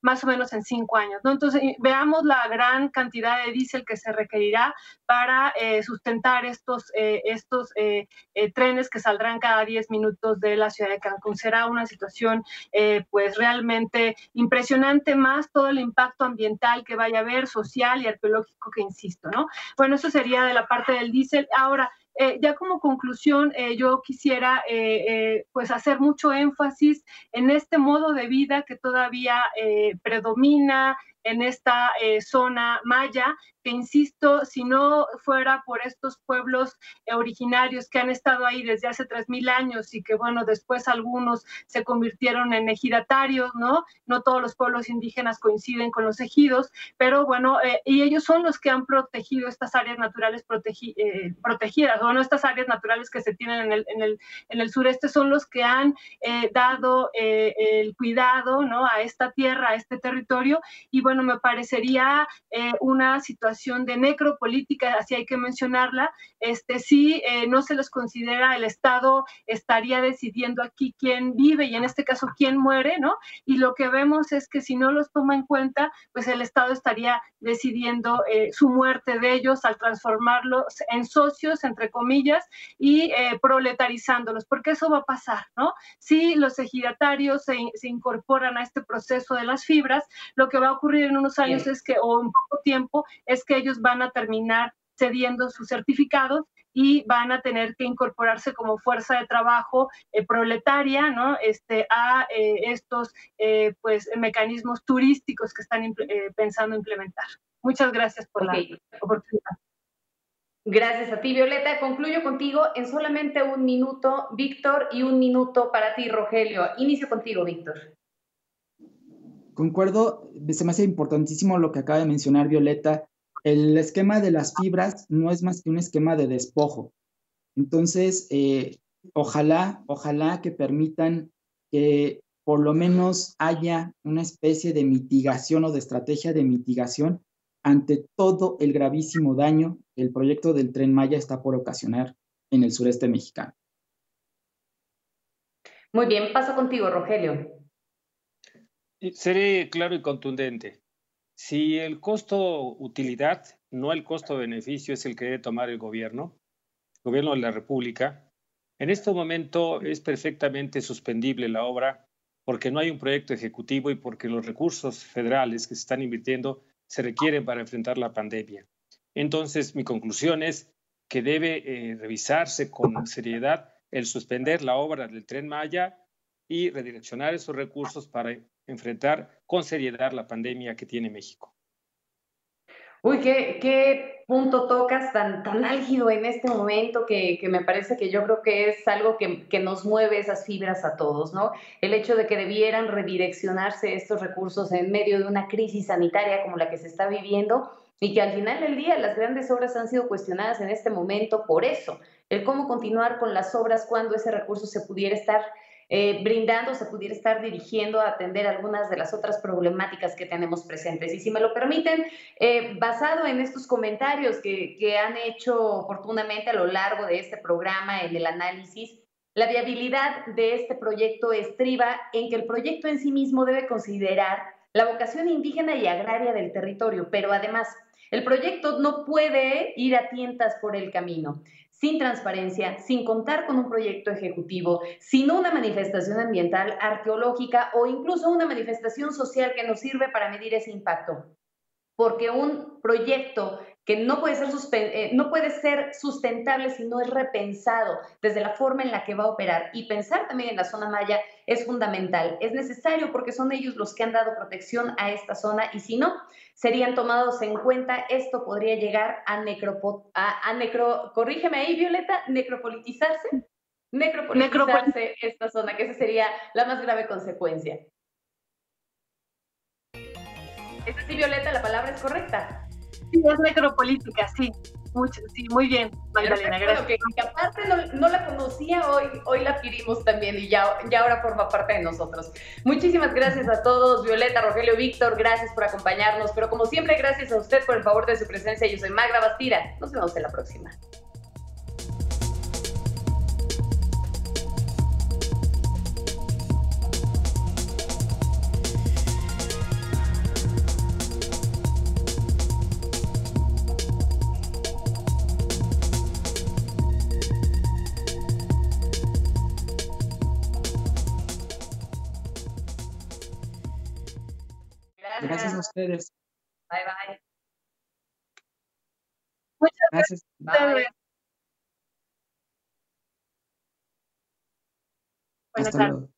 más o menos en cinco años, ¿no? Entonces, veamos la gran cantidad de diésel que se requerirá para eh, sustentar estos, eh, estos eh, eh, trenes que saldrán cada diez minutos de la ciudad de Cancún. Será una situación eh, pues realmente impresionante, más todo el impacto ambiental que vaya a haber, social y arqueológico que insisto, ¿no? Bueno, eso sería de la parte del diésel. Ahora, Eh, ya como conclusión, eh, yo quisiera eh, eh, pues hacer mucho énfasis en este modo de vida que todavía eh, predomina en esta eh, zona maya, que insisto, si no fuera por estos pueblos eh, originarios que han estado ahí desde hace tres mil años y que, bueno, después algunos se convirtieron en ejidatarios, ¿no? No todos los pueblos indígenas coinciden con los ejidos, pero bueno, eh, y ellos son los que han protegido estas áreas naturales protegi eh, protegidas, bueno, estas áreas naturales que se tienen en el, en el, en el sureste son los que han eh, dado eh, el cuidado, ¿no? A esta tierra, a este territorio, y bueno, Bueno, me parecería eh, una situación de necropolítica, así hay que mencionarla. Este, si eh, no se les considera, el Estado estaría decidiendo aquí quién vive y en este caso quién muere, ¿no? Y lo que vemos es que si no los toma en cuenta, pues el Estado estaría decidiendo eh, su muerte de ellos al transformarlos en socios, entre comillas, y eh, proletarizándolos, porque eso va a pasar, ¿no? Si los ejidatarios se, se incorporan a este proceso de las fibras, lo que va a ocurrir en unos años Bien. es que, o en poco tiempo, es que ellos van a terminar cediendo sus certificados y van a tener que incorporarse como fuerza de trabajo eh, proletaria, ¿no? Este, a eh, estos eh, pues, mecanismos turísticos que están eh, pensando implementar. Muchas gracias por okay. la oportunidad. Gracias a ti, Violeta. Concluyo contigo en solamente un minuto, Víctor, y un minuto para ti, Rogelio. Inicio contigo, Víctor. Concuerdo, se me hace importantísimo lo que acaba de mencionar Violeta. El esquema de las fibras no es más que un esquema de despojo. Entonces, eh, ojalá, ojalá que permitan que por lo menos haya una especie de mitigación o de estrategia de mitigación ante todo el gravísimo daño que el proyecto del Tren Maya está por ocasionar en el sureste mexicano. Muy bien, paso contigo, Rogelio. Seré claro y contundente. Si el costo-utilidad, no el costo-beneficio, es el que debe tomar el gobierno, el gobierno de la República, en este momento es perfectamente suspendible la obra porque no hay un proyecto ejecutivo y porque los recursos federales que se están invirtiendo se requieren para enfrentar la pandemia. Entonces, mi conclusión es que debe eh, revisarse con seriedad el suspender la obra del Tren Maya y redireccionar esos recursos para enfrentar con seriedad la pandemia que tiene México. Uy, qué, qué punto tocas tan, tan álgido en este momento que, que me parece que yo creo que es algo que, que nos mueve esas fibras a todos, ¿no? El hecho de que debieran redireccionarse estos recursos en medio de una crisis sanitaria como la que se está viviendo y que al final del día las grandes obras han sido cuestionadas en este momento por eso, el cómo continuar con las obras cuando ese recurso se pudiera estar Eh, brindando, se pudiera estar dirigiendo a atender algunas de las otras problemáticas que tenemos presentes. Y si me lo permiten, eh, basado en estos comentarios que, que han hecho oportunamente a lo largo de este programa en el análisis, la viabilidad de este proyecto estriba en que el proyecto en sí mismo debe considerar la vocación indígena y agraria del territorio, pero además el proyecto no puede ir a tientas por el camino, sin transparencia, sin contar con un proyecto ejecutivo, sin una manifestación ambiental, arqueológica o incluso una manifestación social que nos sirve para medir ese impacto. Porque un proyecto que no puede ser, eh, no puede ser sustentable si no es repensado desde la forma en la que va a operar. Y pensar también en la zona maya es fundamental, es necesario porque son ellos los que han dado protección a esta zona y si no, serían tomados en cuenta. Esto podría llegar a, necropo, a, a necro, corrígeme ahí, Violeta, necropolitizarse, necropolitizarse Necropol- esta zona, que esa sería la más grave consecuencia. ¿Es así, Violeta? ¿La palabra es correcta? Sí, es necropolítica, sí. Mucho, sí, muy bien, Magdalena, gracias. Que, que aparte no, no la conocía, hoy, hoy la adquirimos también y ya, ya ahora forma parte de nosotros. Muchísimas gracias a todos, Violeta, Rogelio, Víctor, gracias por acompañarnos, pero como siempre, gracias a usted por el favor de su presencia. Yo soy Magda Bastira, nos vemos en la próxima. Gracias. Gracias a ustedes. Bye, bye. Muchas Gracias. gracias. Bye. Buenas Hasta tardes. luego.